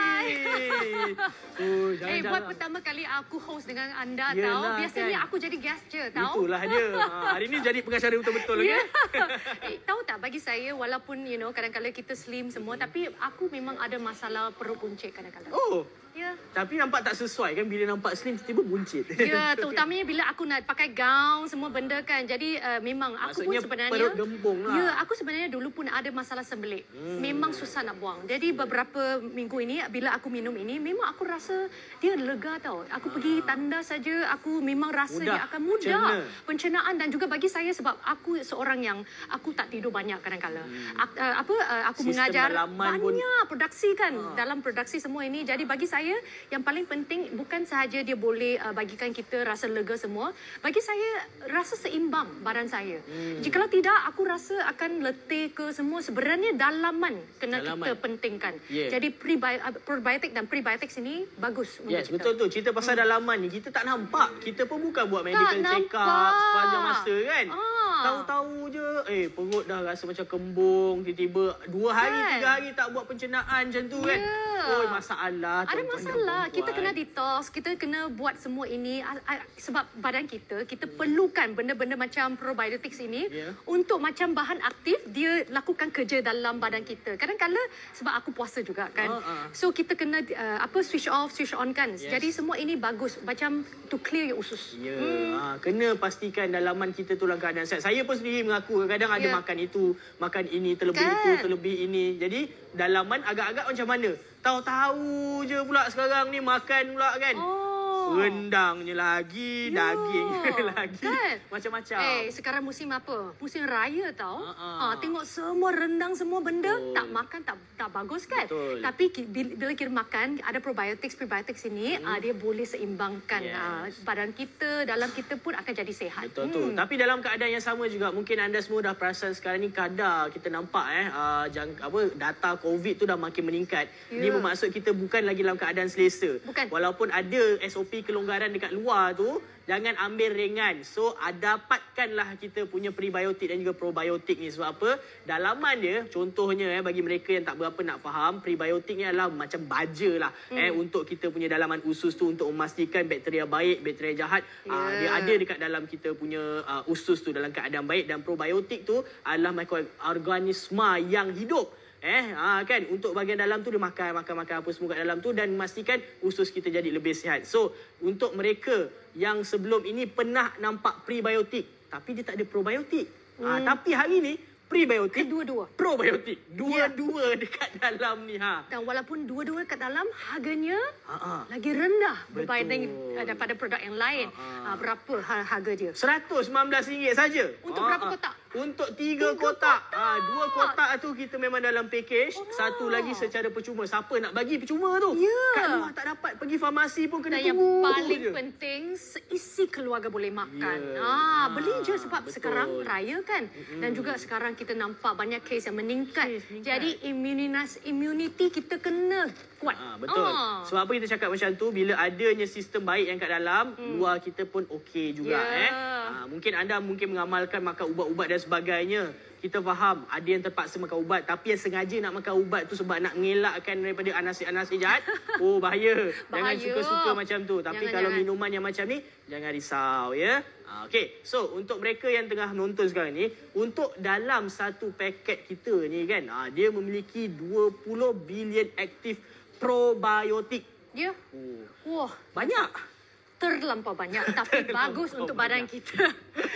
Oh, eh, buat pertama kali aku host dengan anda. Yelah, tahu. Biasanya kan aku jadi guest je, tahu. Itulah dia. Ha, hari ni jadi pengacara betul-betul. Yeah. Okay? Eh, tahu tak, bagi saya walaupun you know kadang-kadang kita slim semua, tapi aku memang ada masalah perut buncit kadang-kadang. Oh. Ya. Tapi nampak tak sesuai kan bila nampak slim tiba-tiba buncit. Ya, terutamanya bila aku nak pakai gaun semua benda kan. Jadi uh, memang aku Maksudnya pun sebenarnya perut gembung lah. Ya, aku sebenarnya dulu pun ada masalah sembelit. Hmm. Memang susah nak buang. Jadi beberapa minggu ini bila aku minum ini memang aku rasa dia lega tau. Aku ah. pergi tanda saja, aku memang rasa mudah. Dia akan mudah Cerna. pencernaan. Dan juga bagi saya sebab aku seorang yang aku tak tidur banyak kadang-kadang. Hmm. Ak, uh, apa uh, aku Sistem mengajar banyak pun... produksi kan ah. dalam produksi semua ini. Jadi bagi saya yang paling penting bukan sahaja dia boleh uh, bagikan kita rasa lega semua. Bagi saya rasa seimbang badan saya. Hmm. Jikalau tidak aku rasa akan letih ke semua. Sebenarnya dalaman kena dalaman. kita pentingkan. Yeah. Jadi prebi- probiotik dan prebiotik ini bagus untuk yes, kita. Betul tu. Cerita pasal hmm. dalaman ni kita tak nampak. Kita pun bukan buat medical check up sepanjang masa kan. Ah. Tahu-tahu je eh perut dah rasa macam kembung, tiba-tiba dua hari kan? tiga hari tak buat pencernaan macam tu kan. Yeah. Oh, masalah. Ada masalah. Kita kena detox, kita kena buat semua ini sebab badan kita, kita perlukan benda-benda macam probiotik ini yeah. untuk macam bahan aktif dia lakukan kerja dalam badan kita. Kadang-kadang sebab aku puasa juga kan. Uh, uh. So kita kena uh, apa switch off, switch on kan. Yes. Jadi semua ini bagus macam to clear your usus. Ya, yeah. hmm. ha, kena pastikan dalaman kita tu dalam keadaan sihat. Saya pun sendiri mengaku kadang-kadang yeah. ada makan itu, makan ini, terlebih kan? itu, terlebih ini. Jadi dalaman agak-agak macam mana? Tahu-tahu je pula sekarang ni makan pula kan. Oh. Rendangnya lagi, ya. daging lagi. Kan? Macam-macam. Eh, sekarang musim apa? Musim raya tau. Uh-uh. Ha, tengok semua rendang, semua benda. Betul. Tak makan, tak tak bagus kan? Betul. Tapi bila kita makan, ada probiotik, prebiotik sini, hmm. uh, dia boleh seimbangkan yes. uh, badan kita, dalam kita pun akan jadi sihat. Betul tu. Hmm. Tapi dalam keadaan yang sama juga, mungkin anda semua dah perasan sekarang ni kadar kita nampak eh, uh, jang, apa, data COVID tu dah makin meningkat. Yeah. Ini bermaksud kita bukan lagi dalam keadaan selesa. Bukan. Walaupun ada S O P kelonggaran dekat luar tu, jangan ambil ringan. So, dapatkanlah kita punya prebiotik dan juga probiotik ni. Sebab apa? Dalaman dia, contohnya eh, bagi mereka yang tak berapa nak faham, prebiotik ni adalah macam baja lah hmm. eh, untuk kita punya dalaman usus tu untuk memastikan bakteria baik, bakteria jahat yeah. uh, dia ada dekat dalam kita punya uh, usus tu dalam keadaan baik. Dan probiotik tu adalah mikroorganisma yang hidup. Eh, ha, kan untuk bahagian dalam tu dia makan makan makan apa semua kat dalam tu dan memastikan usus kita jadi lebih sihat. So, untuk mereka yang sebelum ini pernah nampak prebiotik tapi dia tak ada probiotik. Hmm. Ha, tapi hari ni prebiotik, dua-dua, probiotik, dua-dua yeah. dekat dalam ni ha. Dan walaupun dua-dua kat dalam harganya ha-ha. lagi rendah berbanding daripada produk yang lain. Ha, berapa harga dia? seratus sembilan belas ringgit saja. Untuk ha, berapa kotak? Untuk tiga, tiga kotak. kotak. Ha, dua kotak tu kita memang dalam package. Oh. Satu lagi secara percuma. Siapa nak bagi percuma tu? Yeah. Kat luar tak dapat. Pergi farmasi pun kena Dan tunggu. Yang paling je. penting, seisi keluarga boleh makan. Yeah. Ha, beli je sebab betul. sekarang raya kan. Mm-hmm. Dan juga sekarang kita nampak banyak kes yang meningkat. Kes, meningkat. Jadi imunitas, immunity kita kena kuat. Ha, betul. Ha. Sebab apa kita cakap macam tu? Bila adanya sistem baik yang kat dalam, mm. luar kita pun okey juga. Yeah. Eh. Ha, mungkin anda mungkin mengamalkan makan ubat-ubat dan sebagainya. Kita faham ada yang terpaksa makan ubat tapi yang sengaja nak makan ubat tu sebab nak mengelakkan daripada anasir-anasir jahat. Oh, bahaya. Jangan suka-suka macam tu. Tapi jangan, kalau jangan. minuman yang macam ni, jangan risau ya. Ha, okey. So, untuk mereka yang tengah menonton sekarang ni, untuk dalam satu paket kita ni kan, ha, dia memiliki dua puluh bilion aktif probiotik. Ya. Oh. Wah, banyak. Terlampau banyak tapi bagus untuk badan kita.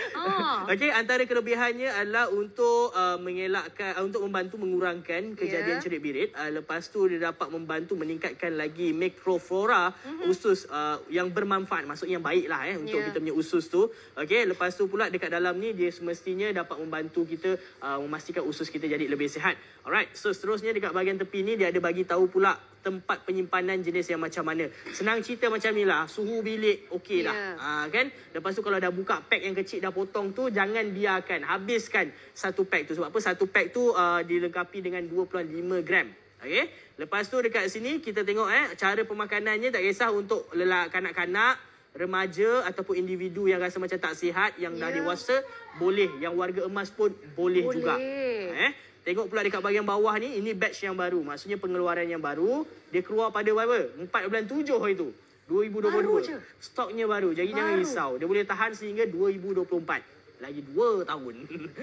Ah. Okey, antara kelebihannya adalah untuk uh, mengelakkan uh, untuk membantu mengurangkan kejadian yeah. cerit birit. Uh, lepas tu dia dapat membantu meningkatkan lagi mikroflora mm-hmm. usus uh, yang bermanfaat, maksudnya yang baiklah eh untuk yeah. kita punya usus tu. Okey, lepas tu pula dekat dalam ni dia semestinya dapat membantu kita uh, memastikan usus kita jadi lebih sihat. Alright, so seterusnya dekat bahagian tepi ni dia ada bagi tahu pula tempat penyimpanan jenis yang macam mana. Senang cerita macam ni lah, suhu bilik okey dah. Yeah. Ha, kan? Lepas tu kalau dah buka pack yang kecil dah potong tu, jangan biarkan, habiskan satu pack tu. Sebab apa? Satu pack tu uh, dilengkapi dengan dua puluh lima gram. Okey. Lepas tu dekat sini kita tengok eh cara pemakanannya, tak kisah untuk lelak kanak-kanak, remaja ataupun individu yang rasa macam tak sihat, yang dah Ya. dewasa, boleh. Yang warga emas pun boleh, Boleh. juga. Eh? Tengok pula dekat bahagian bawah ni, ini batch yang baru. Maksudnya pengeluaran yang baru. Dia keluar pada berapa? empat bulan tujuh itu. dua ribu dua puluh dua. Baru je. Stoknya baru. Jadi jangan Baru. risau. Dia boleh tahan sehingga dua ribu dua puluh empat. Lagi dua tahun.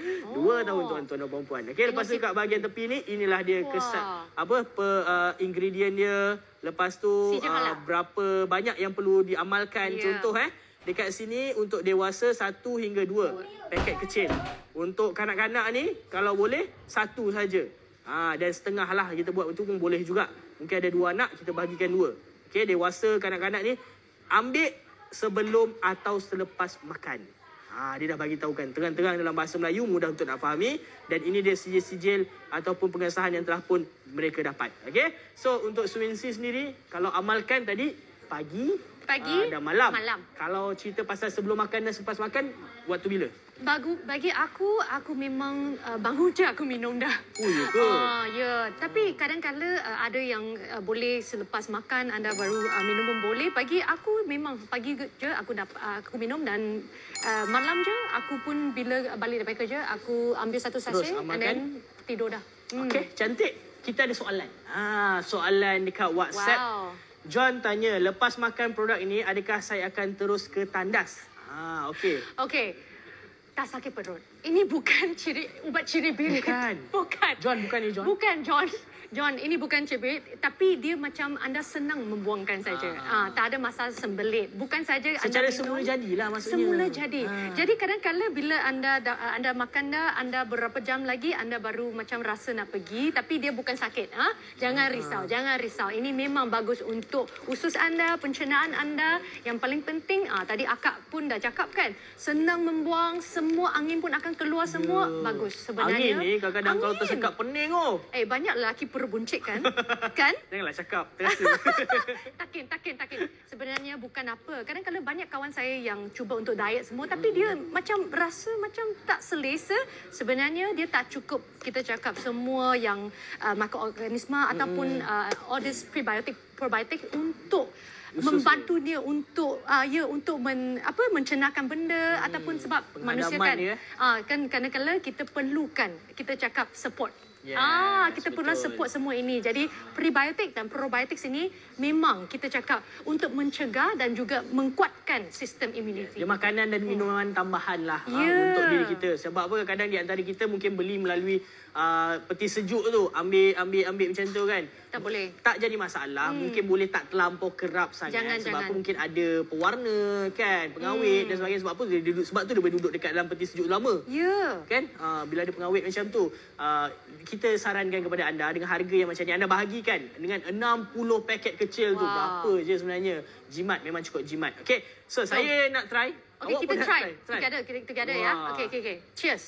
Dua Oh. tahun tuan-tuan dan puan-puan. Okey, lepas tu Tengok kat bahagian tepi ni, inilah dia Wah. kesat apa per, uh, ingredient dia. Lepas tu Si Jamal uh, berapa banyak yang perlu diamalkan. Ya. Contoh eh, dekat sini untuk dewasa satu hingga dua paket kecil. Untuk kanak-kanak ni kalau boleh satu saja. Ha, dan setengah lah kita buat itu pun boleh juga. Mungkin ada dua anak, kita bagikan dua. Okey, dewasa kanak-kanak ni ambil sebelum atau selepas makan. Ha, dia dah bagi tahukan terang-terang dalam bahasa Melayu, mudah untuk nak fahami, dan ini dia sijil-sijil ataupun pengesahan yang telah pun mereka dapat. Okey. So untuk Swinsi sendiri kalau amalkan tadi pagi, Pagi, ah, dan malam. malam. Kalau cerita pasal sebelum makan dan selepas makan, waktu bila? Bagu, bagi aku, aku memang uh, bangun je aku minum dah. Oh, ya ke? Ah, ya. Tapi kadang-kadang uh, ada yang uh, boleh selepas makan anda baru uh, minum pun boleh. Pagi aku memang pagi je aku dapat uh, aku minum, dan uh, malam je aku pun bila balik daripada kerja aku ambil satu Terus sachet and amalkan. then tidur dah. Hmm. Okey, cantik. Kita ada soalan. Ah, soalan dekat WhatsApp. Wow. John tanya, lepas makan produk ini, adakah saya akan terus ke tandas? Ah, okey. Okey. Tak sakit perut. Ini bukan ciri ubat ciri birit. Bukan. Bukan. John, bukan ni John? Bukan John. John, ini bukan ciri birit, tapi dia macam anda senang membuangkan saja. Ah. Ah, tak ada masalah sembelit. Bukan saja Secara anda semula minum, jadilah maksudnya. Semula jadi. Ah. Jadi kadang-kadang bila anda dah, anda makan dah, anda berapa jam lagi anda baru macam rasa nak pergi, tapi dia bukan sakit. Ha? Jangan risau, jangan risau. Ini memang bagus untuk usus anda, pencernaan anda. Yang paling penting, ah, tadi akak pun dah cakap kan, senang membuang, semua angin pun akan keluar semua. Ya. Bagus sebenarnya. Angin ni kadang-kadang kalau Angin. tersekat pening oh. Eh, banyak lelaki perbuncit kan? Kan? Janganlah cakap, terasa. takin, takin, takin. Sebenarnya bukan apa. Kadang-kadang banyak kawan saya yang cuba untuk diet semua, tapi dia macam rasa macam tak selesa. Sebenarnya dia tak cukup kita cakap semua yang uh, mikroorganisme ataupun uh, all this prebiotic, probiotic untuk Usus membantu dia untuk uh, ya untuk men, apa mencernahkan benda, hmm. ataupun sebab manusia Penghadaman kan dia. uh, kan kadang-kadang kita perlukan kita cakap support. Yes, ah, kita perlu betul. support semua ini. Jadi prebiotik dan probiotik ini memang kita cakap untuk mencegah dan juga menguatkan sistem imuniti. Dia makanan dan minuman tambahan lah Ya. uh, untuk diri kita. Sebab apa, kadang-kadang di antara kita mungkin beli melalui uh, peti sejuk tu. Ambil, ambil, ambil macam tu kan. Tak boleh. Tak jadi masalah. Hmm. Mungkin boleh tak terlampau kerap sangat. Jangan, sebab jangan. apa mungkin ada pewarna kan, pengawet Hmm. dan sebagainya. Sebab apa dia duduk, sebab tu dia boleh duduk dekat dalam peti sejuk lama. Ya. Kan uh, bila ada pengawet macam tu, uh, kita sarankan kepada anda dengan harga yang macam ni, anda bahagikan dengan enam puluh paket kecil tu. Wow. Berapa je sebenarnya. Jimat, memang cukup jimat. Okay, so, so saya nak try. Okey, Awak kita pun nak try. try. Together, kita together ya. Wah. Okey, okey, okey. Cheers.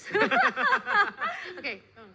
Okey.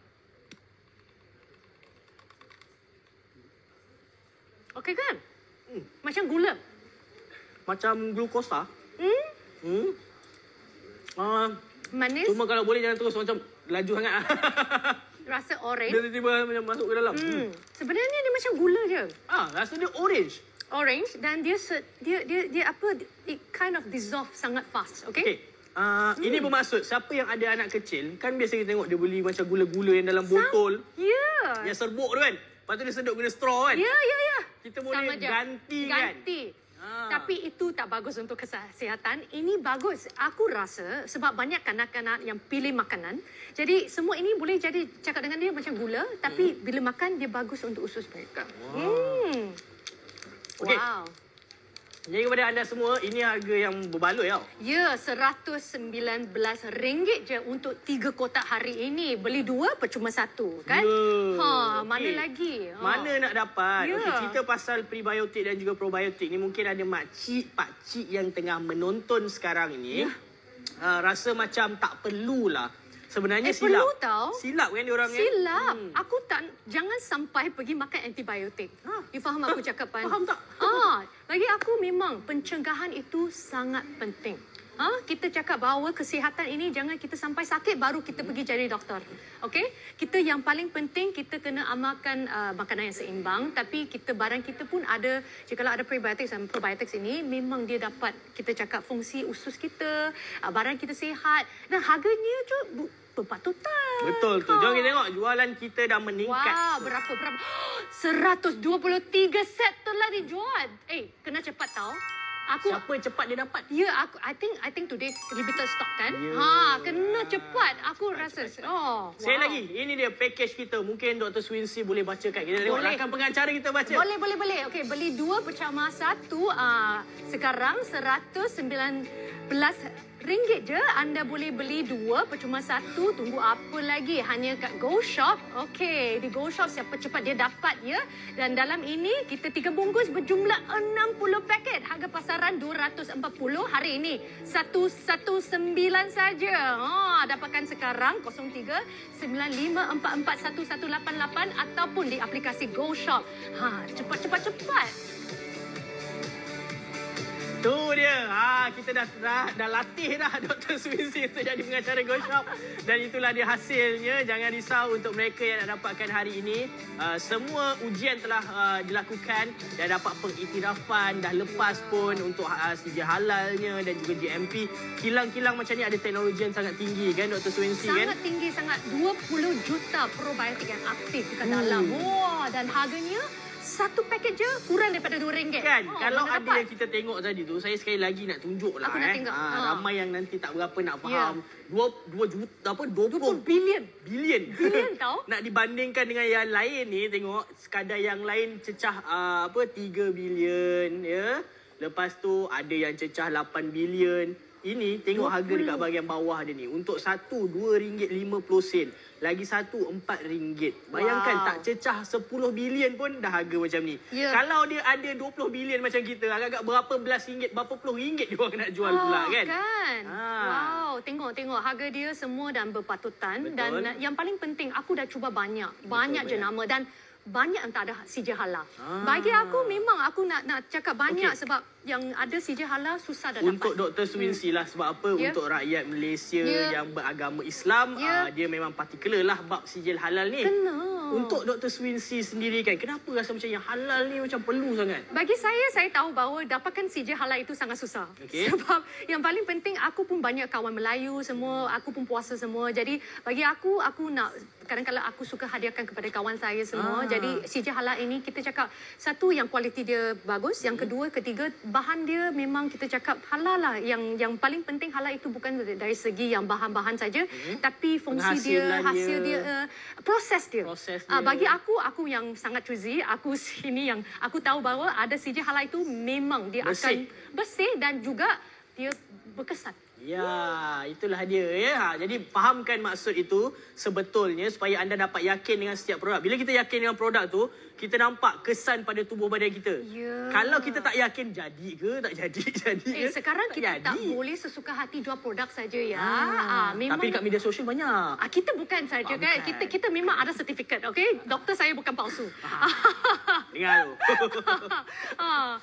Okey kan? Hmm. Macam gula. Macam glukosa. Hmm? Hmm. Uh, Manis, cuma kalau boleh jangan terus macam laju sangat. rasa Dia orange. tiba-tiba macam masuk ke dalam. Hmm. Hmm. Sebenarnya dia macam gula je. Ah, rasa dia orange. Orange, dan dia se- dia dia dia apa, it kind of dissolve sangat fast. Okay? Okey. Uh, hmm. Ini bermaksud siapa yang ada anak kecil, kan biasa kita tengok dia beli macam gula-gula yang dalam botol, Ya. Yeah. yang serbuk tu kan. Lepas tu dia sedut guna straw kan. Ya, ya, ya. Kita boleh Sama je. ganti kan. Ganti. Ah. Tapi itu tak bagus untuk kesihatan. Ini bagus. Aku rasa sebab banyak kanak-kanak yang pilih makanan. Jadi semua ini boleh jadi cakap dengan dia macam gula. Tapi Hmm. bila makan dia bagus untuk usus mereka. Wow. Hmm. Okey. Wow. Jadi kepada anda semua, ini harga yang berbaloi tau. Ya, seratus sembilan belas ringgit je untuk tiga kotak hari ini. Beli dua, percuma satu, kan? Ya. Ha, mana Okey. lagi? Ha. Mana nak dapat? Ya. Okey, cerita pasal prebiotik dan juga probiotik ni, mungkin ada makcik, pakcik yang tengah menonton sekarang ini. Ya. Uh, rasa macam tak perlulah. Sebenarnya Eh, silap. perlu tau. Silap kan diorang kan? Silap. Hmm. Aku tak, jangan sampai pergi makan antibiotik. Ha. You faham aku cakapan? Faham tak? Ah, bagi aku memang pencegahan itu sangat penting. Ha? Kita cakap bahawa kesihatan ini jangan kita sampai sakit baru kita pergi cari doktor. Okey? Kita yang paling penting kita kena amalkan uh, makanan yang seimbang, tapi kita barang kita pun ada, jika ada prebiotics dan probiotics ini memang dia dapat kita cakap fungsi usus kita, uh, barang kita sihat dan harganya je berpatutan. Betul tu. Jom kita tengok jualan kita dah meningkat. Wah, berapa berapa? seratus dua puluh tiga set telah dijual. Eh, kena cepat tau. Aku Siapa cepat dia dapat? Ya, aku I think I think today limited stock kan. Ya. Ha, kena cepat. Aku cepat, rasa. Cepat, cepat. Oh, Sekali wow. lagi, ini dia package kita. Mungkin Doktor Swincy boleh bacakan. Kita tengok Boleh. rakan pengacara kita baca. Boleh, boleh, boleh. Okey, beli dua bersama satu. Uh, sekarang seratus sembilan belas ringgit je. Anda boleh beli dua percuma satu. Tunggu apa lagi? Hanya kat Go Shop. Okey, di Go Shop siapa cepat dia dapat ya. Dan dalam ini kita tiga bungkus berjumlah enam puluh paket. Harga pasaran dua ratus empat puluh. Hari ini seratus sembilan belas saja. Ha, dapatkan sekarang kosong tiga sembilan lima empat empat satu satu lapan lapan ataupun di aplikasi Go Shop. Ha, cepat cepat cepat. Tu dia. Ha, kita dah, dah, dah latih dah Doktor Swincy untuk jadi pengacara Go Shop. Dan itulah dia hasilnya. Jangan risau untuk mereka yang nak dapatkan hari ini. Uh, semua ujian telah uh, dilakukan dan dapat pengiktirafan. Dah lepas pun untuk uh, sijil halalnya dan juga G M P. Kilang-kilang macam ni ada teknologi yang sangat tinggi kan Doktor Swincy kan? Sangat tinggi, sangat dua puluh juta probiotik yang aktif dekat hmm. dalam. Wah, dan harganya satu paket je kurang daripada dua ringgit. Kan, oh, kalau ada dapat? yang kita tengok tadi tu, saya sekali lagi nak tunjuk lah. Aku nak eh. tengok. Ha, Ha. Ramai yang nanti tak berapa nak faham. Ya. Dua, dua juta, apa, dua puluh bilion. Bilion. Bilion tau. Nak dibandingkan dengan yang lain ni, tengok. Sekadar yang lain cecah uh, apa tiga bilion. Ya. Lepas tu ada yang cecah lapan bilion. Ini tengok harga dekat bahagian bawah dia ni. Untuk satu, dua ringgit lima puluh sen. Lagi satu, empat ringgit. Bayangkan Wow. tak cecah sepuluh bilion pun dah harga macam ni. Ya. Kalau dia ada dua puluh bilion macam kita, agak-agak berapa belas ringgit, berapa puluh ringgit dia orang nak jual Oh, pula kan? kan? Ha. Wow, tengok-tengok harga dia semua dan berpatutan. Betul. Dan uh, yang paling penting, aku dah cuba banyak. Banyak Betul, jenama dan banyak yang tak ada sijil halal. Ah. Bagi aku memang aku nak nak cakap banyak Okey. sebab yang ada sijil halal susah dah Untuk dapat. Doktor Swincy lah. Sebab apa? Ya. Untuk rakyat Malaysia Ya. yang beragama Islam, Ya. uh, dia memang partikular lah bab sijil halal ni. Kena. Untuk Doktor Swincy sendiri kan, kenapa rasa macam yang halal ni macam perlu sangat? Bagi saya, saya tahu bahawa dapatkan sijil halal itu sangat susah. Okey. Sebab yang paling penting, aku pun banyak kawan Melayu semua, aku pun puasa semua. Jadi bagi aku, aku nak, kadang-kadang aku suka hadiahkan kepada kawan saya semua. Ah. Jadi sijil halal ini kita cakap, satu yang kualiti dia bagus, yang kedua, ketiga, bahan dia memang kita cakap halal lah. Yang yang paling penting halal itu bukan dari segi yang bahan-bahan saja, hmm. tapi fungsi dia, Penghasilan hasil dia, dia. uh, proses dia. Proses Ah, dia. bagi aku, aku yang sangat choosy, aku sini yang aku tahu bahawa ada sijil halal itu memang dia Bersih. akan bersih dan juga dia berkesan. Ya, itulah dia ya. Ha, jadi fahamkan maksud itu sebetulnya supaya anda dapat yakin dengan setiap produk. Bila kita yakin dengan produk tu, kita nampak kesan pada tubuh badan kita. Ya. Kalau kita tak yakin jadi ke tak jadi jadi Eh, ke? sekarang tak kita jadi. tak boleh sesuka hati jual produk saja ya. Ah, Ah, memang tapi dekat media sosial banyak. Ah, kita bukan saja Ah, kan. bukan. Kita kita memang ada sertifikat, okey? Doktor saya bukan palsu. Dengar tu. ah.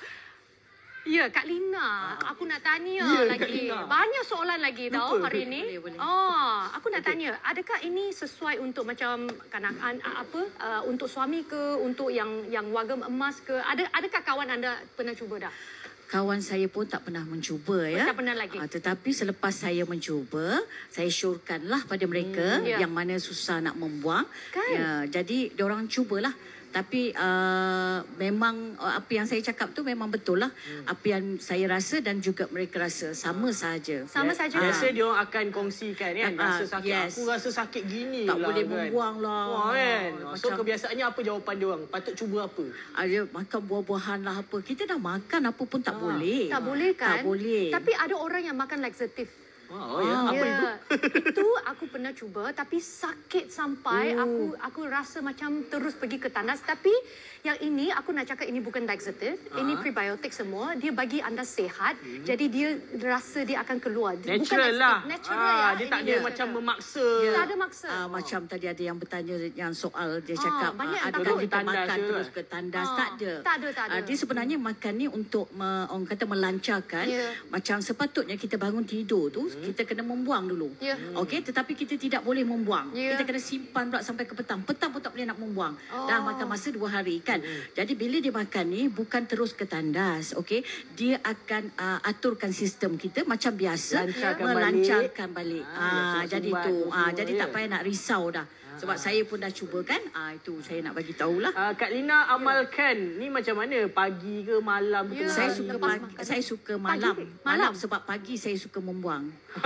Ya, Kak Lina, Ah. aku nak tanya Ya, Kak lagi. Lina. Banyak soalan lagi tau Lupa. hari ini. Boleh, boleh. Oh, aku nak tanya, adakah ini sesuai untuk macam kanak-kanak apa uh, untuk suami ke, untuk yang yang warga emas ke? Ada adakah kawan anda pernah cuba dah? Kawan saya pun tak pernah mencuba ya. tak pernah lagi. Ah, tetapi selepas saya mencuba, saya syorkanlah pada mereka Hmm, ya. yang mana susah nak membuang. Kan? Ya, jadi diorang cubalah. Tapi uh, memang uh, apa yang saya cakap tu memang betul lah. Hmm. Apa yang saya rasa dan juga mereka rasa sama saja. Sama saja. Biasa dia orang akan kongsikan kan. Ah, Rasa sakit. yes. Aku rasa sakit gini Tak lah boleh kan. membuang lah. Wah kan. So Macam- kebiasaannya apa jawapan dia orang? Patut cuba apa? Ada makan buah-buahan lah apa. Kita dah makan apa pun tak Ah, boleh. Tak boleh kan? Tak boleh. Tapi ada orang yang makan laxatif. Oh, ya. Apa Ya, itu? itu aku pernah cuba tapi sakit sampai Oh. aku aku rasa macam terus pergi ke tandas. Tapi yang ini aku nak cakap ini bukan laxative, ini prebiotik semua. Dia bagi anda sihat. Jadi dia rasa dia akan keluar. Bukan Natural lah. laxative, Natural Ah, ya. dia tak ini ada natural. macam memaksa. Tak ada maksa. Ah, macam tadi ada yang bertanya yang soal dia Ah, cakap banyak ah, yang adakah takut. kita Tandas makan je. terus ke tandas. Ah, Tak ada. tak ada, tak ada. Ah, dia sebenarnya makan ni untuk me, orang kata melancarkan. Ya. Macam sepatutnya kita bangun tidur tu Hmm. kita kena membuang dulu. Ya. Okey, tetapi kita tidak boleh membuang. Ya. Kita kena simpan pula sampai ke petang. Petang pun tak boleh nak membuang. Oh. Dah makan masa dua hari kan. Jadi bila dia makan ni bukan terus ke tandas, okey. Dia akan uh, aturkan sistem kita macam biasa, Lancarkan melancarkan balik. Ah, Ah, nak jadi sumbat tu tu ah, semua, jadi ya. tak payah nak risau dah. Sebab saya pun dah cuba kan. Ah, itu saya nak bagi tahulah. Uh, Kak Lina amalkan ni macam mana? Pagi ke malam ke? Ya. tengah Saya hari? suka lepas pagi, makan. saya suka Pagi malam. ke? malam. Malam. sebab pagi saya suka membuang.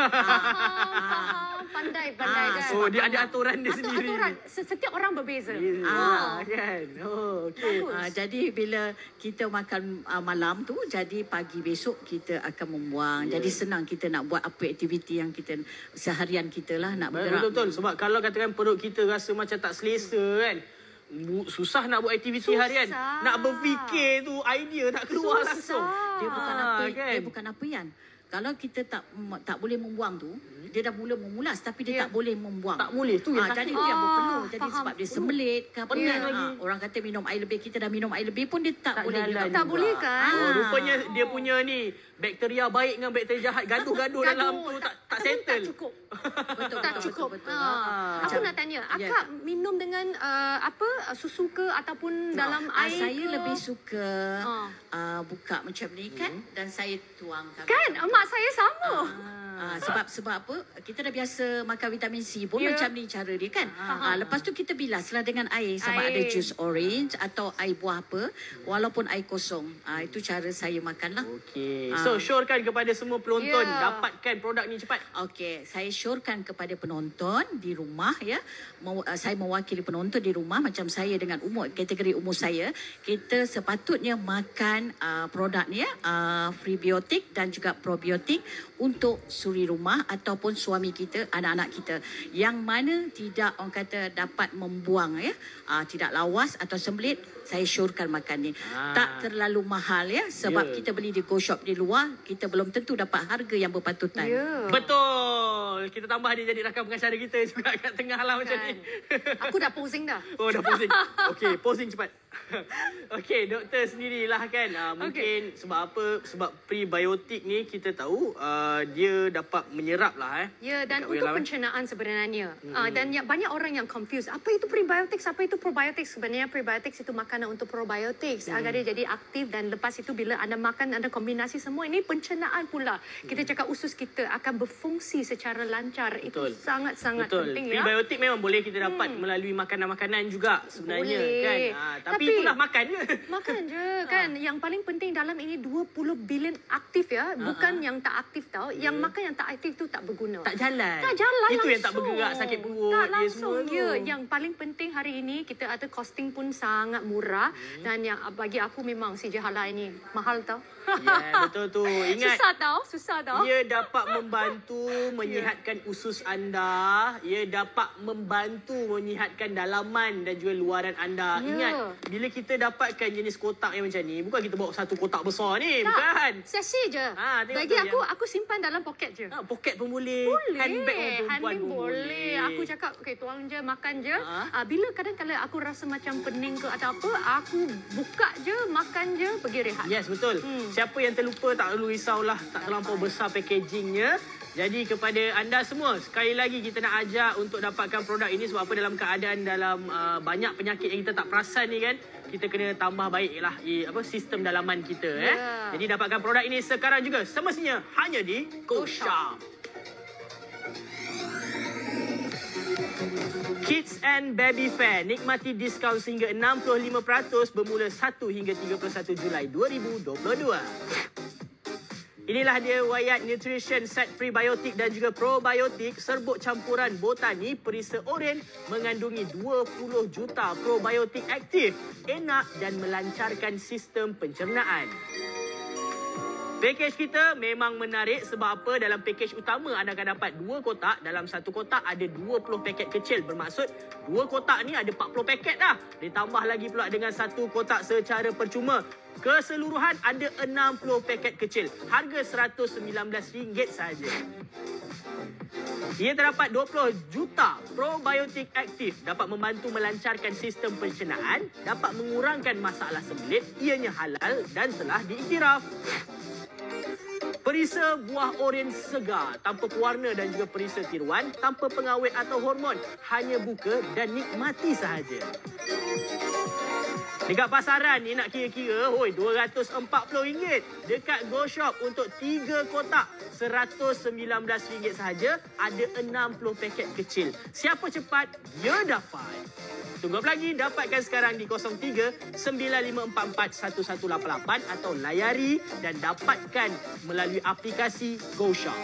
Faham, pandai, pandai Ah, kan. Oh, dia ada aturan dia Atur- sendiri. Aturan, setiap orang berbeza. Ya, Ah. kan? Oh, okey. Bagus. Ah, jadi bila kita makan ah, malam tu, jadi pagi besok kita akan membuang. Ya. Jadi senang kita nak buat apa aktiviti yang kita seharian kita lah nak bergerak. Betul-betul. Sebab kalau katakan perut kita rasa macam tak selesa kan, bu- susah nak buat aktiviti Susah. harian. Nak berfikir tu, idea tak keluar Susah. langsung. Dia bukan Ah, apa kan? dia bukan apa Yan. Kalau kita tak m- tak boleh membuang tu, dia dah mula memulas tapi dia Ya. tak boleh membuang. Tak boleh, tu yang Ah, sakit. jadi tu yang Ah, berpeluh. Jadi faham. sebab dia sembelit ke apa Pening kan. lagi. Ah, orang kata minum air lebih, kita dah minum air lebih pun dia tak, Tak boleh jalan juga. juga. Tak boleh kan? Oh, Ah. rupanya dia punya ni bakteria baik dengan bakteria jahat gaduh-gaduh Gaduh, dalam tu tak tak ataupun settle. Tak cukup. Betul, tak betul, cukup. betul, betul. Ah. Ah. Aku nak tanya, Ya. akak minum dengan uh, apa uh, susu ke ataupun dalam Ah, air saya ke? lebih suka Ah. ah, buka macam ni kan dan saya tuangkan. Kan, mak saya sama. Ah, sebab sebab apa? Kita dah biasa makan vitamin C pun Ya. macam ni cara dia kan. Ah, lepas tu kita bilaslah dengan air sama Air. ada jus orange atau air buah apa walaupun air kosong. Ah, itu cara saya makan lah. Okey. Ah. So, syorkan kepada semua penonton Ya. dapatkan produk ni cepat. Okey, saya syorkan kepada penonton di rumah ya. Mau, uh, saya mewakili penonton di rumah macam saya dengan umur kategori umur saya, kita sepatutnya makan uh, produk ni ya, uh, prebiotik dan juga probiotik untuk suri rumah ataupun suami kita, anak-anak kita yang mana tidak orang kata dapat membuang ya, uh, tidak lawas atau sembelit, saya syorkan makan ni. Ah. Tak terlalu mahal ya sebab Ya. kita beli di go shop di luar, kita belum tentu dapat harga yang berpatutan. Ya. Betul. Kita tambah dia jadi rakan pengacara kita juga kat tengah lah macam Kan. ni. Aku dah posing dah. Oh, dah posing. Okey, posing cepat. Okey, doktor sendirilah kan. Uh, mungkin okay. sebab apa? Sebab prebiotik ni kita tahu uh, dia dapat menyerap lah eh. Ya, dan Dekat untuk wilayah lain. pencernaan sebenarnya. Hmm. Uh, dan yang, banyak orang yang confused. Apa itu prebiotik? Apa itu probiotik? Sebenarnya probiotik itu makanan untuk probiotik. Hmm. Agar dia jadi aktif dan lepas itu bila anda makan, anda kombinasi semua. Ini pencernaan pula. Hmm. Kita cakap usus kita akan berfungsi secara lancar. Betul. Itu sangat-sangat Betul. penting ya. Prebiotik memang boleh kita dapat hmm. melalui makanan-makanan juga sebenarnya Boleh. kan. Ha, tapi, Tapi- itulah makan je. Makan je kan. Yang paling penting dalam ini dua puluh bilion aktif ya. Bukan Ha-ha. yang tak aktif tau. Yang makan yang tak aktif tu tak berguna. Tak jalan. Tak jalan Itu langsung. yang tak bergerak, sakit perut Tak dia langsung. semua tu. Ya, yang paling penting hari ini kita ada costing pun sangat murah hmm. dan yang bagi aku memang C J Halal ini mahal tau. Ya, betul tu. Ingat, Susah tau, susah tau. ia dapat membantu menyihatkan usus anda. Ia dapat membantu menyihatkan dalaman dan juga luaran anda. Ya. Ingat, bila kita dapatkan jenis kotak yang macam ni, bukan kita bawa satu kotak besar ni, Tak, bukan. sesi je. Ha, tengok bagi tu aku, yang- aku simpan dalam poket je. Ha, poket pun boleh. Boleh. Handbag orang perempuan Handbag pun boleh. Aku cakap, okay, tuang je, makan je. Ha? Ah, bila kadang-kadang aku rasa macam pening ke atau apa, aku buka je, makan je, pergi rehat. Yes, betul. Hmm. Siapa yang terlupa tak perlu risaulah. Tak terlampau besar packagingnya. Jadi kepada anda semua, sekali lagi kita nak ajak untuk dapatkan produk ini sebab apa dalam keadaan dalam uh, banyak penyakit yang kita tak perasan ni kan, kita kena tambah baiklah eh, apa sistem dalaman kita eh. Ya. Jadi dapatkan produk ini sekarang juga semestinya hanya di GoShop. Kids and Baby Fair nikmati diskaun sehingga enam puluh lima peratus bermula satu hingga tiga puluh satu Julai dua ribu dua puluh dua. Inilah dia Wayat Nutrition Set Prebiotik dan juga Probiotik serbuk campuran botani perisa oren mengandungi dua puluh juta probiotik aktif, enak dan melancarkan sistem pencernaan. Pakej kita memang menarik sebab apa? Dalam pakej utama anda akan dapat dua kotak. Dalam satu kotak ada dua puluh paket kecil. Bermaksud dua kotak ni ada empat puluh paket dah. Ditambah lagi pula dengan satu kotak secara percuma. Keseluruhan ada enam puluh paket kecil. Harga seratus sembilan belas ringgit sahaja. Ia terdapat dua puluh juta probiotik aktif, dapat membantu melancarkan sistem pencernaan, dapat mengurangkan masalah sembelit, ianya halal dan telah diiktiraf. Perisa buah oren segar, tanpa pewarna dan juga perisa tiruan, tanpa pengawet atau hormon. Hanya buka dan nikmati sahaja. Dekat pasaran ni nak kira-kira, hoi, dua ratus empat puluh ringgit. Dekat Go Shop untuk tiga kotak, seratus sembilan belas ringgit sahaja, ada enam puluh paket kecil. Siapa cepat, dia dapat. Tunggu apa lagi? Dapatkan sekarang di kosong tiga sembilan lima empat empat satu satu lapan lapan atau layari dan dapatkan melalui aplikasi Go Shop.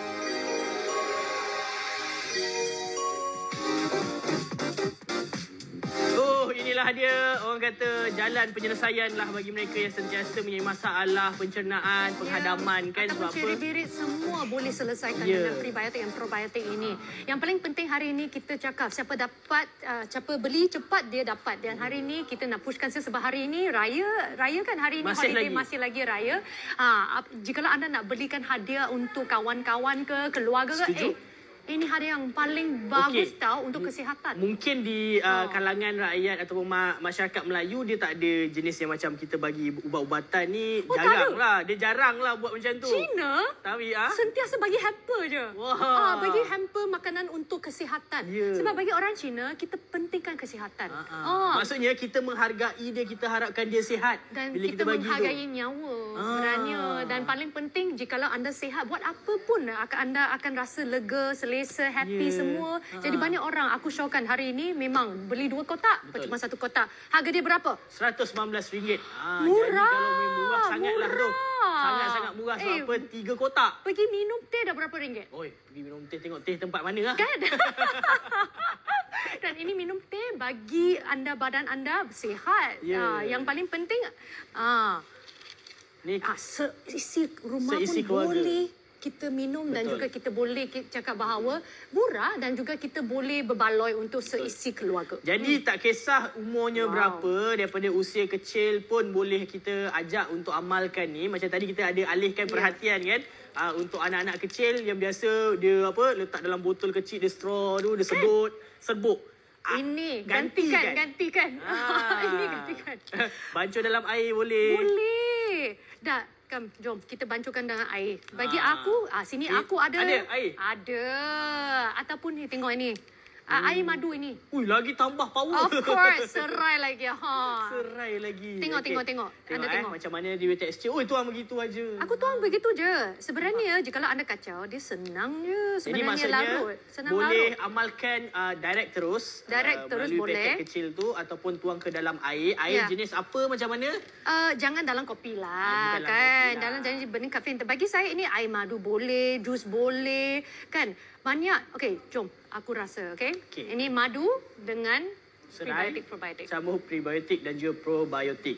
Inilah dia, orang kata jalan penyelesaian lah bagi mereka yang sentiasa mempunyai masalah pencernaan, penghadaman ya, kan. Ataupun sebab ciri-ciri semua boleh selesaikan ya. dengan prebiotik dan probiotik ini. Yang paling penting hari ini kita cakap siapa dapat, uh, siapa beli cepat dia dapat. Dan hari ini kita nak pushkan sebab hari ini raya, raya kan hari ini masih holiday lagi. masih lagi raya. Ha, jikalau anda nak belikan hadiah untuk kawan-kawan ke, keluarga ke, Setuju. eh ini hadiah yang paling bagus Okey. tau untuk kesihatan. Mungkin di uh, Oh. kalangan rakyat ataupun ma- masyarakat Melayu, dia tak ada jenis yang macam kita bagi ubat-ubatan ni. Oh, tak jarang ada? lah. Dia jarang lah buat macam tu. Cina Tapi ah, sentiasa bagi hamper je. Wah. Ah, bagi hamper makanan untuk kesihatan. Ya. Sebab bagi orang Cina, kita pentingkan kesihatan. Ah, ah. Ah. Maksudnya kita menghargai dia, kita harapkan dia sihat. Dan bila kita, kita, bagi menghargai tu. nyawa Ah. sebenarnya. Dan paling penting, jikalau anda sihat, buat apa pun akan anda akan rasa lega, selesa, happy Ya. semua. Jadi Ah. banyak orang aku showkan hari ini memang beli dua kotak, Betul. cuma satu kotak. Harga dia berapa? seratus sembilan belas ringgit. Ah, Murah. Jadi kalau memang murah sangatlah tu. Murah. Sangat-sangat murah sebab Eh. apa? Tiga kotak. Pergi minum teh dah berapa ringgit? Oi, pergi minum teh, tengok teh tempat mana lah. Kan? Dan ini minum teh bagi anda, badan anda sihat. Ya. Ah, yang paling penting, ah, Ni ah, seisi rumah Seisi pun keluarga. boleh kita minum. Dan Betul. juga kita boleh kita cakap bahawa murah dan juga kita boleh berbaloi untuk seisi keluarga. Jadi tak kisah umurnya Wow. berapa, daripada usia kecil pun boleh kita ajak untuk amalkan ni. Macam tadi kita ada alihkan Ya. perhatian kan. Uh, untuk anak-anak kecil yang biasa dia apa letak dalam botol kecil, dia straw tu, dia sedut, serbuk. Ah, Ini ganti gantikan, kan? gantikan. Ah. Ini gantikan. Bancuh dalam air boleh. Boleh. Dah, kam, jom kita bancuhkan dengan air. Bagi Ah. aku, ah sini Okey. aku ada. Ada air? Ada. Ataupun ni tengok ini. Ah, air madu ini. Ui, lagi tambah power. Of course, serai lagi. Ha. Serai lagi. Tengok, Okey. tengok, tengok. Tengok, Anda eh, tengok. macam mana dia tekstur. Oh, tuang begitu aja. Aku tuang begitu je. Sebenarnya jikalau anda kacau, dia senang je. Jadi Sebenarnya maksudnya larut. Senang boleh larut. amalkan uh, direct terus. Direct uh, terus melalui boleh. paket kecil tu ataupun tuang ke dalam air. Air Ya. jenis apa macam mana? Uh, jangan dalam kopi Ah, lah, bukan dalam kan. kopi lah. Dalam jangan bening kafein. Bagi saya ini air madu boleh, jus boleh, kan. Banyak. Okey, jom. Aku rasa, okey. Okey. Ini madu dengan Serai, prebiotik probiotik. campur prebiotik dan juga probiotik.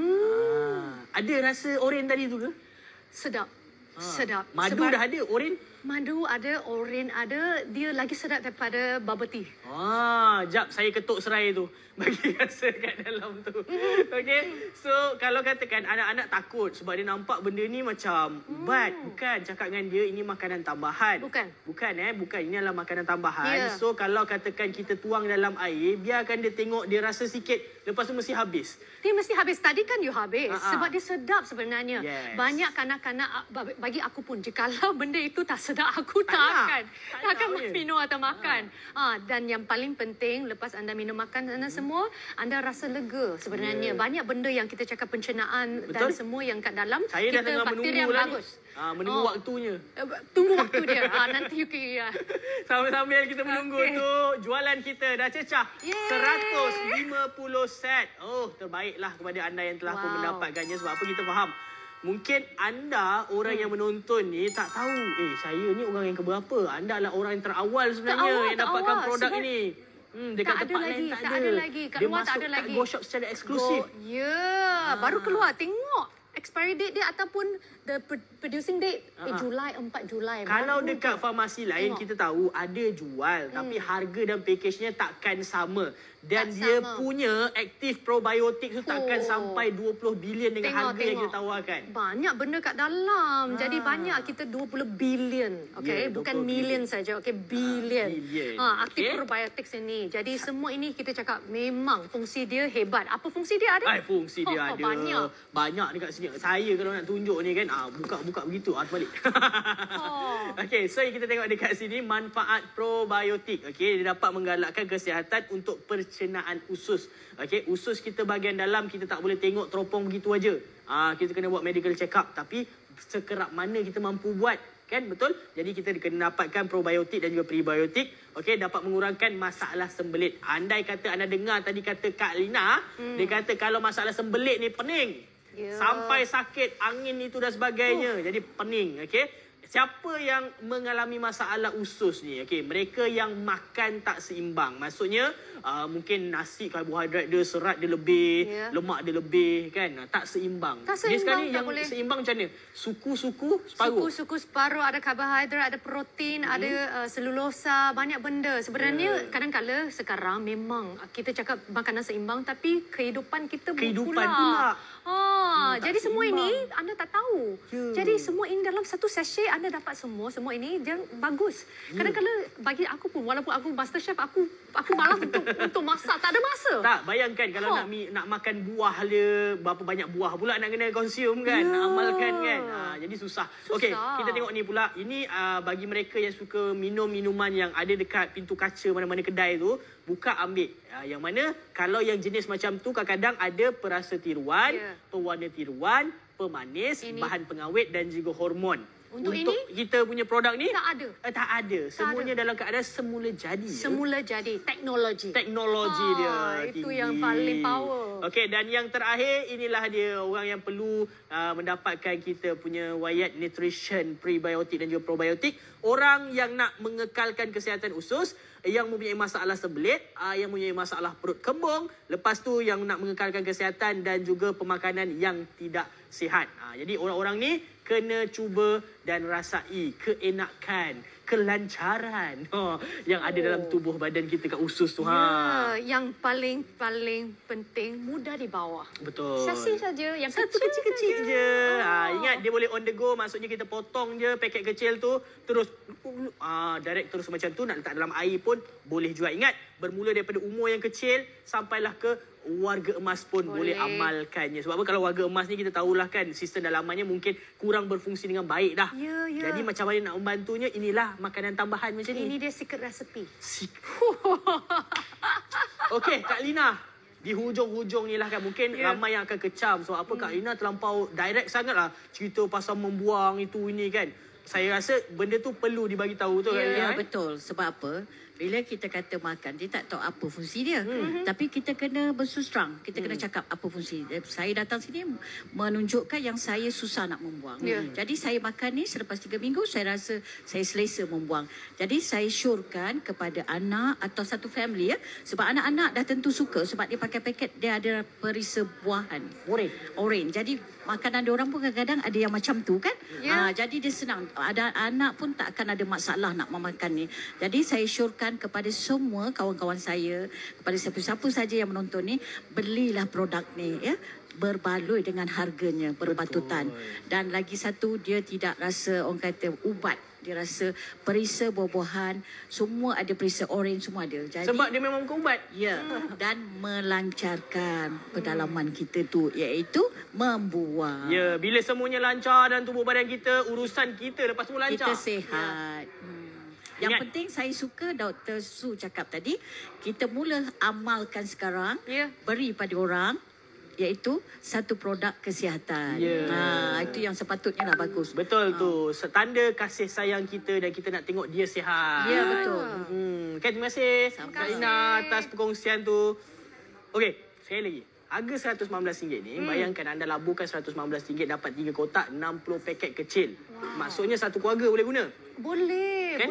Hmm, Ah, ada rasa oren tadi tu ke? sedap. Ah. Sedap. Madu Sebab dah ada, oren? Madu ada, oren ada, dia lagi sedap daripada bubble tea. Ah, jap saya ketuk serai tu. Bagi rasa kat dalam tu. Okey. So, kalau katakan anak-anak takut sebab dia nampak benda ni macam ubat. Bukan. Cakap dengan dia ini makanan tambahan. Bukan. Bukan eh. Bukan. Ini adalah makanan tambahan. Ya. So, kalau katakan kita tuang dalam air, biarkan dia tengok, dia rasa sikit. Lepas tu mesti habis. Dia mesti habis. Tadi kan you habis. Ah, ah. Sebab dia sedap sebenarnya. Yes. Banyak kanak-kanak, ah, ba- bagi aku pun, jikalau benda itu tak sedap, aku Tak tak, nak. akan. Tak Tak akan nak je. minum atau makan. Ah. Dan yang paling penting, lepas anda minum makan anda semua, anda rasa lega sebenarnya. Ya. Banyak benda yang kita cakap pencernaan dan Betul. semua yang kat dalam, Saya dah kita tengah bakteri menunggu yang lah ni. bagus. Ah, menunggu Oh. waktunya. Eh, Tunggu waktu dia. Ah, nanti you ya. Sambil-sambil kita menunggu Okey. tu, jualan kita dah cecah Yeay. seratus lima puluh set. Oh, terbaiklah kepada anda yang telah pun Wow. mendapatkannya. Sebab apa kita faham? Mungkin anda, orang Hmm. yang menonton ni, tak tahu. Eh, saya ni orang yang keberapa? Anda adalah orang yang terawal sebenarnya Terawal, yang dapatkan terawal. produk Sebab ini. Hmm, dekat tak ada tempat lagi, lain tak, tak ada. ada lagi. Kat Dia luar tak masuk ada kat lagi. Go Shop secara eksklusif. Go- Ya, baru keluar. Tengok. expiry date dia ataupun the producing date Ha. eh, Julai, empat Julai. Kalau Baru dekat je. farmasi lain Tengok. kita tahu ada jual hmm. tapi harga dan pakejnya takkan sama dan Tak dia sama. punya aktif probiotik tu takkan Oh. sampai dua puluh bilion dengan Tengok, harga yang tengok. kita tawarkan. Banyak benda kat dalam. Ha. Jadi banyak kita dua puluh bilion. Okay? Ya, Bukan dua puluh million saja. Okay? Billion. billion. Ha, aktif Okey. probiotics ini. Jadi semua ini kita cakap memang fungsi dia hebat. Apa fungsi dia ada? Ai, fungsi dia Oh, ada. banyak. Banyak dekat sini. Saya kalau nak tunjuk ni kan, ah buka-buka begitu, ah terbalik. Oh. Okey, so kita tengok dekat sini manfaat probiotik. Okey, dia dapat menggalakkan kesihatan untuk pencernaan usus. Okey, usus kita bahagian dalam kita tak boleh tengok teropong begitu aja. Ah, kita kena buat medical check up, tapi sekerap mana kita mampu buat, kan, betul? Jadi kita kena dapatkan probiotik dan juga prebiotik. Okey, dapat mengurangkan masalah sembelit. Andai kata anda dengar tadi kata Kak Lina, hmm. dia kata kalau masalah sembelit ni pening. Ya. Sampai sakit angin itu dan sebagainya. Uh. Jadi pening, okey. Siapa yang mengalami masalah usus ni? Okey, mereka yang makan tak seimbang. Maksudnya uh, mungkin nasi karbohidrat dia, serat dia lebih, Ya. lemak dia lebih, kan? Tak seimbang. Tak Dia seimbang, sekarang tak yang boleh. seimbang macam mana? Suku-suku separuh. Suku-suku separuh, ada karbohidrat, ada protein, hmm. ada uh, selulosa, banyak benda. Sebenarnya Yeah. kadang-kala sekarang memang kita cakap makanan seimbang tapi kehidupan kita buruk Kehidupan pula. pula. Ha, Hmm, tak jadi semua seimbang. ini anda tak tahu. Ya. Jadi semua ini dalam satu sachet anda dapat semua, semua ini dia bagus. Ya. Kadang-kala bagi aku pun walaupun aku master chef aku aku malas untuk untuk masak, tak ada masa. Tak, bayangkan kalau Oh. nak mi, nak makan buah dia, berapa banyak buah pula nak kena consume kan, Ya. nak amalkan kan. Ha, jadi susah. Susah. Okey, kita tengok ni pula. Ini uh, bagi mereka yang suka minum minuman yang ada dekat pintu kaca mana-mana kedai tu, buka ambil. Uh, yang mana kalau yang jenis macam tu kadang-kadang ada perasa tiruan, Ya. pewarna tiruan, pemanis, Ini. bahan pengawet dan juga hormon. Untuk Untuk ini? kita punya produk ni Tak ada. eh, tak ada. Semuanya ada. dalam keadaan semula jadi. ya. Semula jadi teknologi. Teknologi Ah, dia itu tinggi. yang paling power. Okey, dan yang terakhir inilah dia orang yang perlu uh, mendapatkan kita punya wayat nutrition prebiotik dan juga probiotik. Orang yang nak mengekalkan kesihatan usus, yang mempunyai masalah sembelit, uh, yang mempunyai masalah perut kembung, lepas tu yang nak mengekalkan kesihatan dan juga pemakanan yang tidak sihat. Uh, jadi orang-orang ni kena cuba dan rasai keenakan, kelancaran oh, yang ada dalam tubuh badan kita kat usus tu. Ha. Ya, yang paling paling penting mudah dibawa. Betul. Sasi saja, yang Satu kecil kecil-kecil saja. je. Ha, Oh. ingat dia boleh on the go, maksudnya kita potong je paket kecil tu, terus ah direct terus macam tu, nak letak dalam air pun boleh juga. Ingat, bermula daripada umur yang kecil sampailah ke warga emas pun boleh, Boleh. amalkannya. Sebab apa, kalau warga emas ni kita tahulah kan, sistem dalamannya mungkin kurang berfungsi dengan baik dah. Ya, ya. Jadi macam mana nak membantunya, inilah makanan tambahan macam Ini ni. dia secret recipe. Si- Okey, Kak Lina. Di hujung-hujung ni lah kan, mungkin Ya. ramai yang akan kecam. Sebab apa, Kak Lina terlampau direct sangat lah cerita pasal membuang itu ini kan. Saya rasa benda tu perlu dibagi tahu tu, Kak Ya, Lina. Ya, eh? betul. Sebab apa? Bila kita kata makan, dia tak tahu apa fungsi dia. Hmm. Tapi kita kena bersus terang. Kita kena cakap apa fungsi dia. Saya datang sini menunjukkan yang saya susah nak membuang. Ya. Jadi saya makan ni selepas tiga minggu, saya rasa saya selesa membuang. Jadi saya syorkan kepada anak atau satu family ya. Sebab anak-anak dah tentu suka. Sebab dia pakai paket, dia ada perisa buahan. Oren. Oren. Jadi makanan dia orang pun kadang-kadang ada yang macam tu kan. Ya. Ah, jadi dia senang. Ada anak pun tak akan ada masalah nak memakan ni. Jadi saya syorkan kepada semua kawan-kawan saya, kepada siapa-siapa saja yang menonton ni, belilah produk ni ya. Berbaloi dengan harganya, berpatutan. Dan lagi satu, dia tidak rasa orang kata ubat. Dia rasa perisa buah-buahan, semua ada perisa orange, semua ada. Jadi, Sebab dia memang bukan ubat. ya, dan melancarkan pedalaman kita tu, iaitu membuang. Ya, bila semuanya lancar dan tubuh badan kita, urusan kita lepas semua lancar. Kita sihat. Hmm. Yang Ingat. penting saya suka Doktor Su cakap tadi, kita mula amalkan sekarang, Ya. beri pada orang, iaitu satu produk kesihatan. Ya. Ha, itu yang sepatutnya lah bagus. Betul tu. Tanda kasih sayang kita dan kita nak tengok dia sihat. Ya, betul. Hmm, kan, terima kasih Sama-sama. Kak Lina atas perkongsian tu. Okey, sekali lagi. Harga seratus sembilan belas ringgit ni, hmm. bayangkan anda laburkan seratus sembilan belas ringgit dapat tiga kotak, enam puluh paket kecil. Wow. Maksudnya satu keluarga boleh guna. Boleh, Kan? boleh.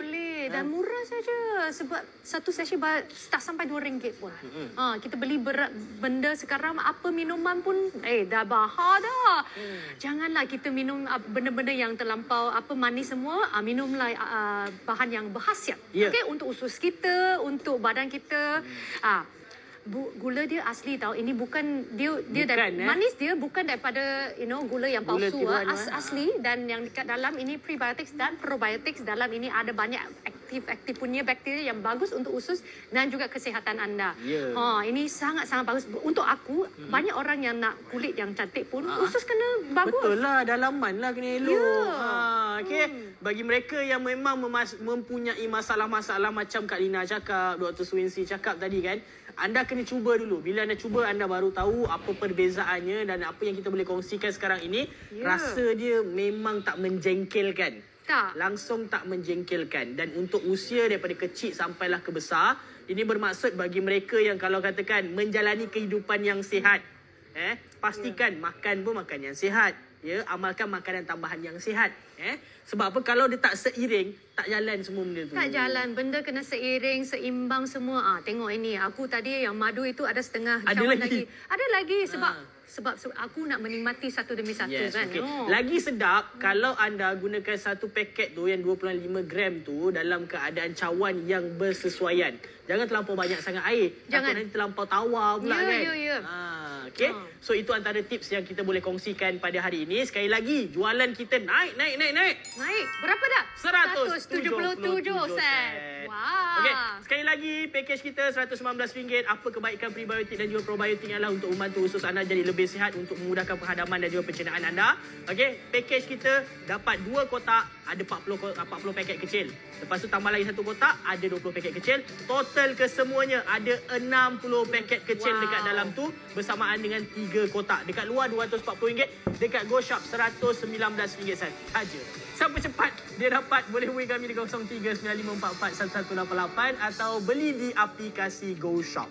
Eh, dan murah saja. Sebab satu sachet tak sampai dua ringgit pun. Mm-hmm. Ha, kita beli berat, benda sekarang, apa minuman pun, eh, dah bahar dah. Mm. Janganlah kita minum benda-benda yang terlampau, apa manis semua. Ha, minumlah uh, bahan yang berkhasiat. Yeah. Okay, untuk usus kita, untuk badan kita. Mm. Ha, Bu, gula dia asli tau. Ini bukan dia dia bukan, dari, eh? manis dia bukan daripada you know gula yang palsu, gula as, asli, dan yang dekat dalam ini prebiotics dan probiotics. Dalam ini ada banyak aktif-aktif punya bakteria yang bagus untuk usus dan juga kesihatan anda. Yeah. Ha, ini sangat-sangat bagus untuk aku. Hmm. Banyak orang yang nak kulit yang cantik pun ha. usus kena bagus. Betul lah, dalaman lah kena elok. Yeah. Ha, okay. Hmm. Bagi mereka yang memang memas- mempunyai masalah-masalah macam Kak Lina cakap, Doktor Swincy cakap tadi kan, anda kena cuba dulu. Bila anda cuba, anda baru tahu apa perbezaannya dan apa yang kita boleh kongsikan sekarang ini. Yeah. Rasa dia memang tak menjengkelkan. Tak. Langsung tak menjengkelkan. Dan untuk usia daripada kecil sampailah ke besar, ini bermaksud bagi mereka yang kalau katakan menjalani kehidupan yang sihat. Eh, pastikan yeah. makan pun makan yang sihat. Ya, amalkan makanan tambahan yang sihat. Eh, sebab apa? Kalau dia tak seiring, tak jalan semua benda tu. Tak jalan. Benda kena seiring, seimbang semua. Ah, tengok ini. Aku tadi yang madu itu ada setengah. Ada lagi. lagi. Ada lagi sebab ha. sebab aku nak menikmati satu demi satu, yes, kan. Okay. Oh. Lagi sedap hmm. kalau anda gunakan satu paket tu yang dua puluh lima gram tu dalam keadaan cawan yang bersesuaian. Jangan terlampau banyak sangat air. Jangan nanti terlampau tawar pula, ya, kan. Ya, ya. Ha, okay. Ha. So itu antara tips yang kita boleh kongsikan pada hari ini. Sekali lagi, jualan kita naik, naik, naik, naik. Naik. Berapa dah? seratus tujuh puluh tujuh sen. Wow. Okey, sekali lagi package kita seratus sembilan belas ringgit. Apa kebaikan prebiotik dan juga probiotik adalah untuk membantu usus anda jadi lebih sihat, untuk memudahkan penghadaman dan juga pencernaan anda. Okey, package kita dapat dua kotak, ada empat puluh, empat puluh paket kecil. Lepas tu tambah lagi satu kotak, ada dua puluh paket kecil. Total kesemuanya ada enam puluh paket kecil, wow, dekat dalam tu bersamaan dengan tiga kotak. Dekat luar dua ratus empat puluh ringgit, dekat GoShop seratus sembilan belas ringgit saja. Siapa cepat dia dapat, boleh hubungi kami di kosong tiga sembilan lima empat empat satu satu lapan lapan atau beli di aplikasi GoShop.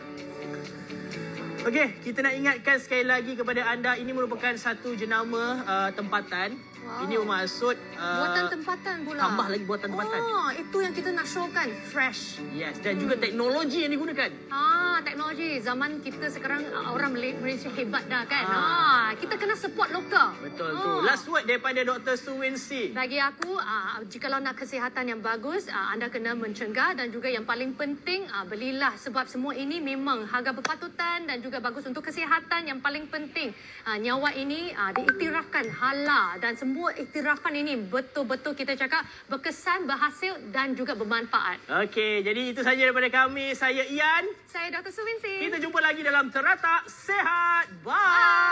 Okey, kita nak ingatkan sekali lagi kepada anda, ini merupakan satu jenama uh, tempatan. Wow. Ini bermaksud uh, buatan tempatan pula. Tambah lagi buatan tempatan. Oh, itu yang kita nak showkan, fresh. Yes, dan hmm. juga teknologi yang digunakan. Ah, teknologi. Zaman kita sekarang orang Malaysia hebat dah, kan. Ah, ah kita kena support lokal. Betul ah. tu. Last word daripada Doktor Swincy. Bagi aku, ah, jikalau nak kesihatan yang bagus, ah, anda kena mencegah, dan juga yang paling penting, ah, belilah, sebab semua ini memang harga berpatutan dan juga bagus untuk kesihatan. Yang paling penting, ah, nyawa ini ah, diiktirafkan halal, dan semua Semua iktirafan ini betul-betul kita cakap berkesan, berhasil dan juga bermanfaat. Okey, jadi itu saja daripada kami. Saya Ian. Saya Doktor Swincy. Kita jumpa lagi dalam Teratak Sehat. Bye. Bye.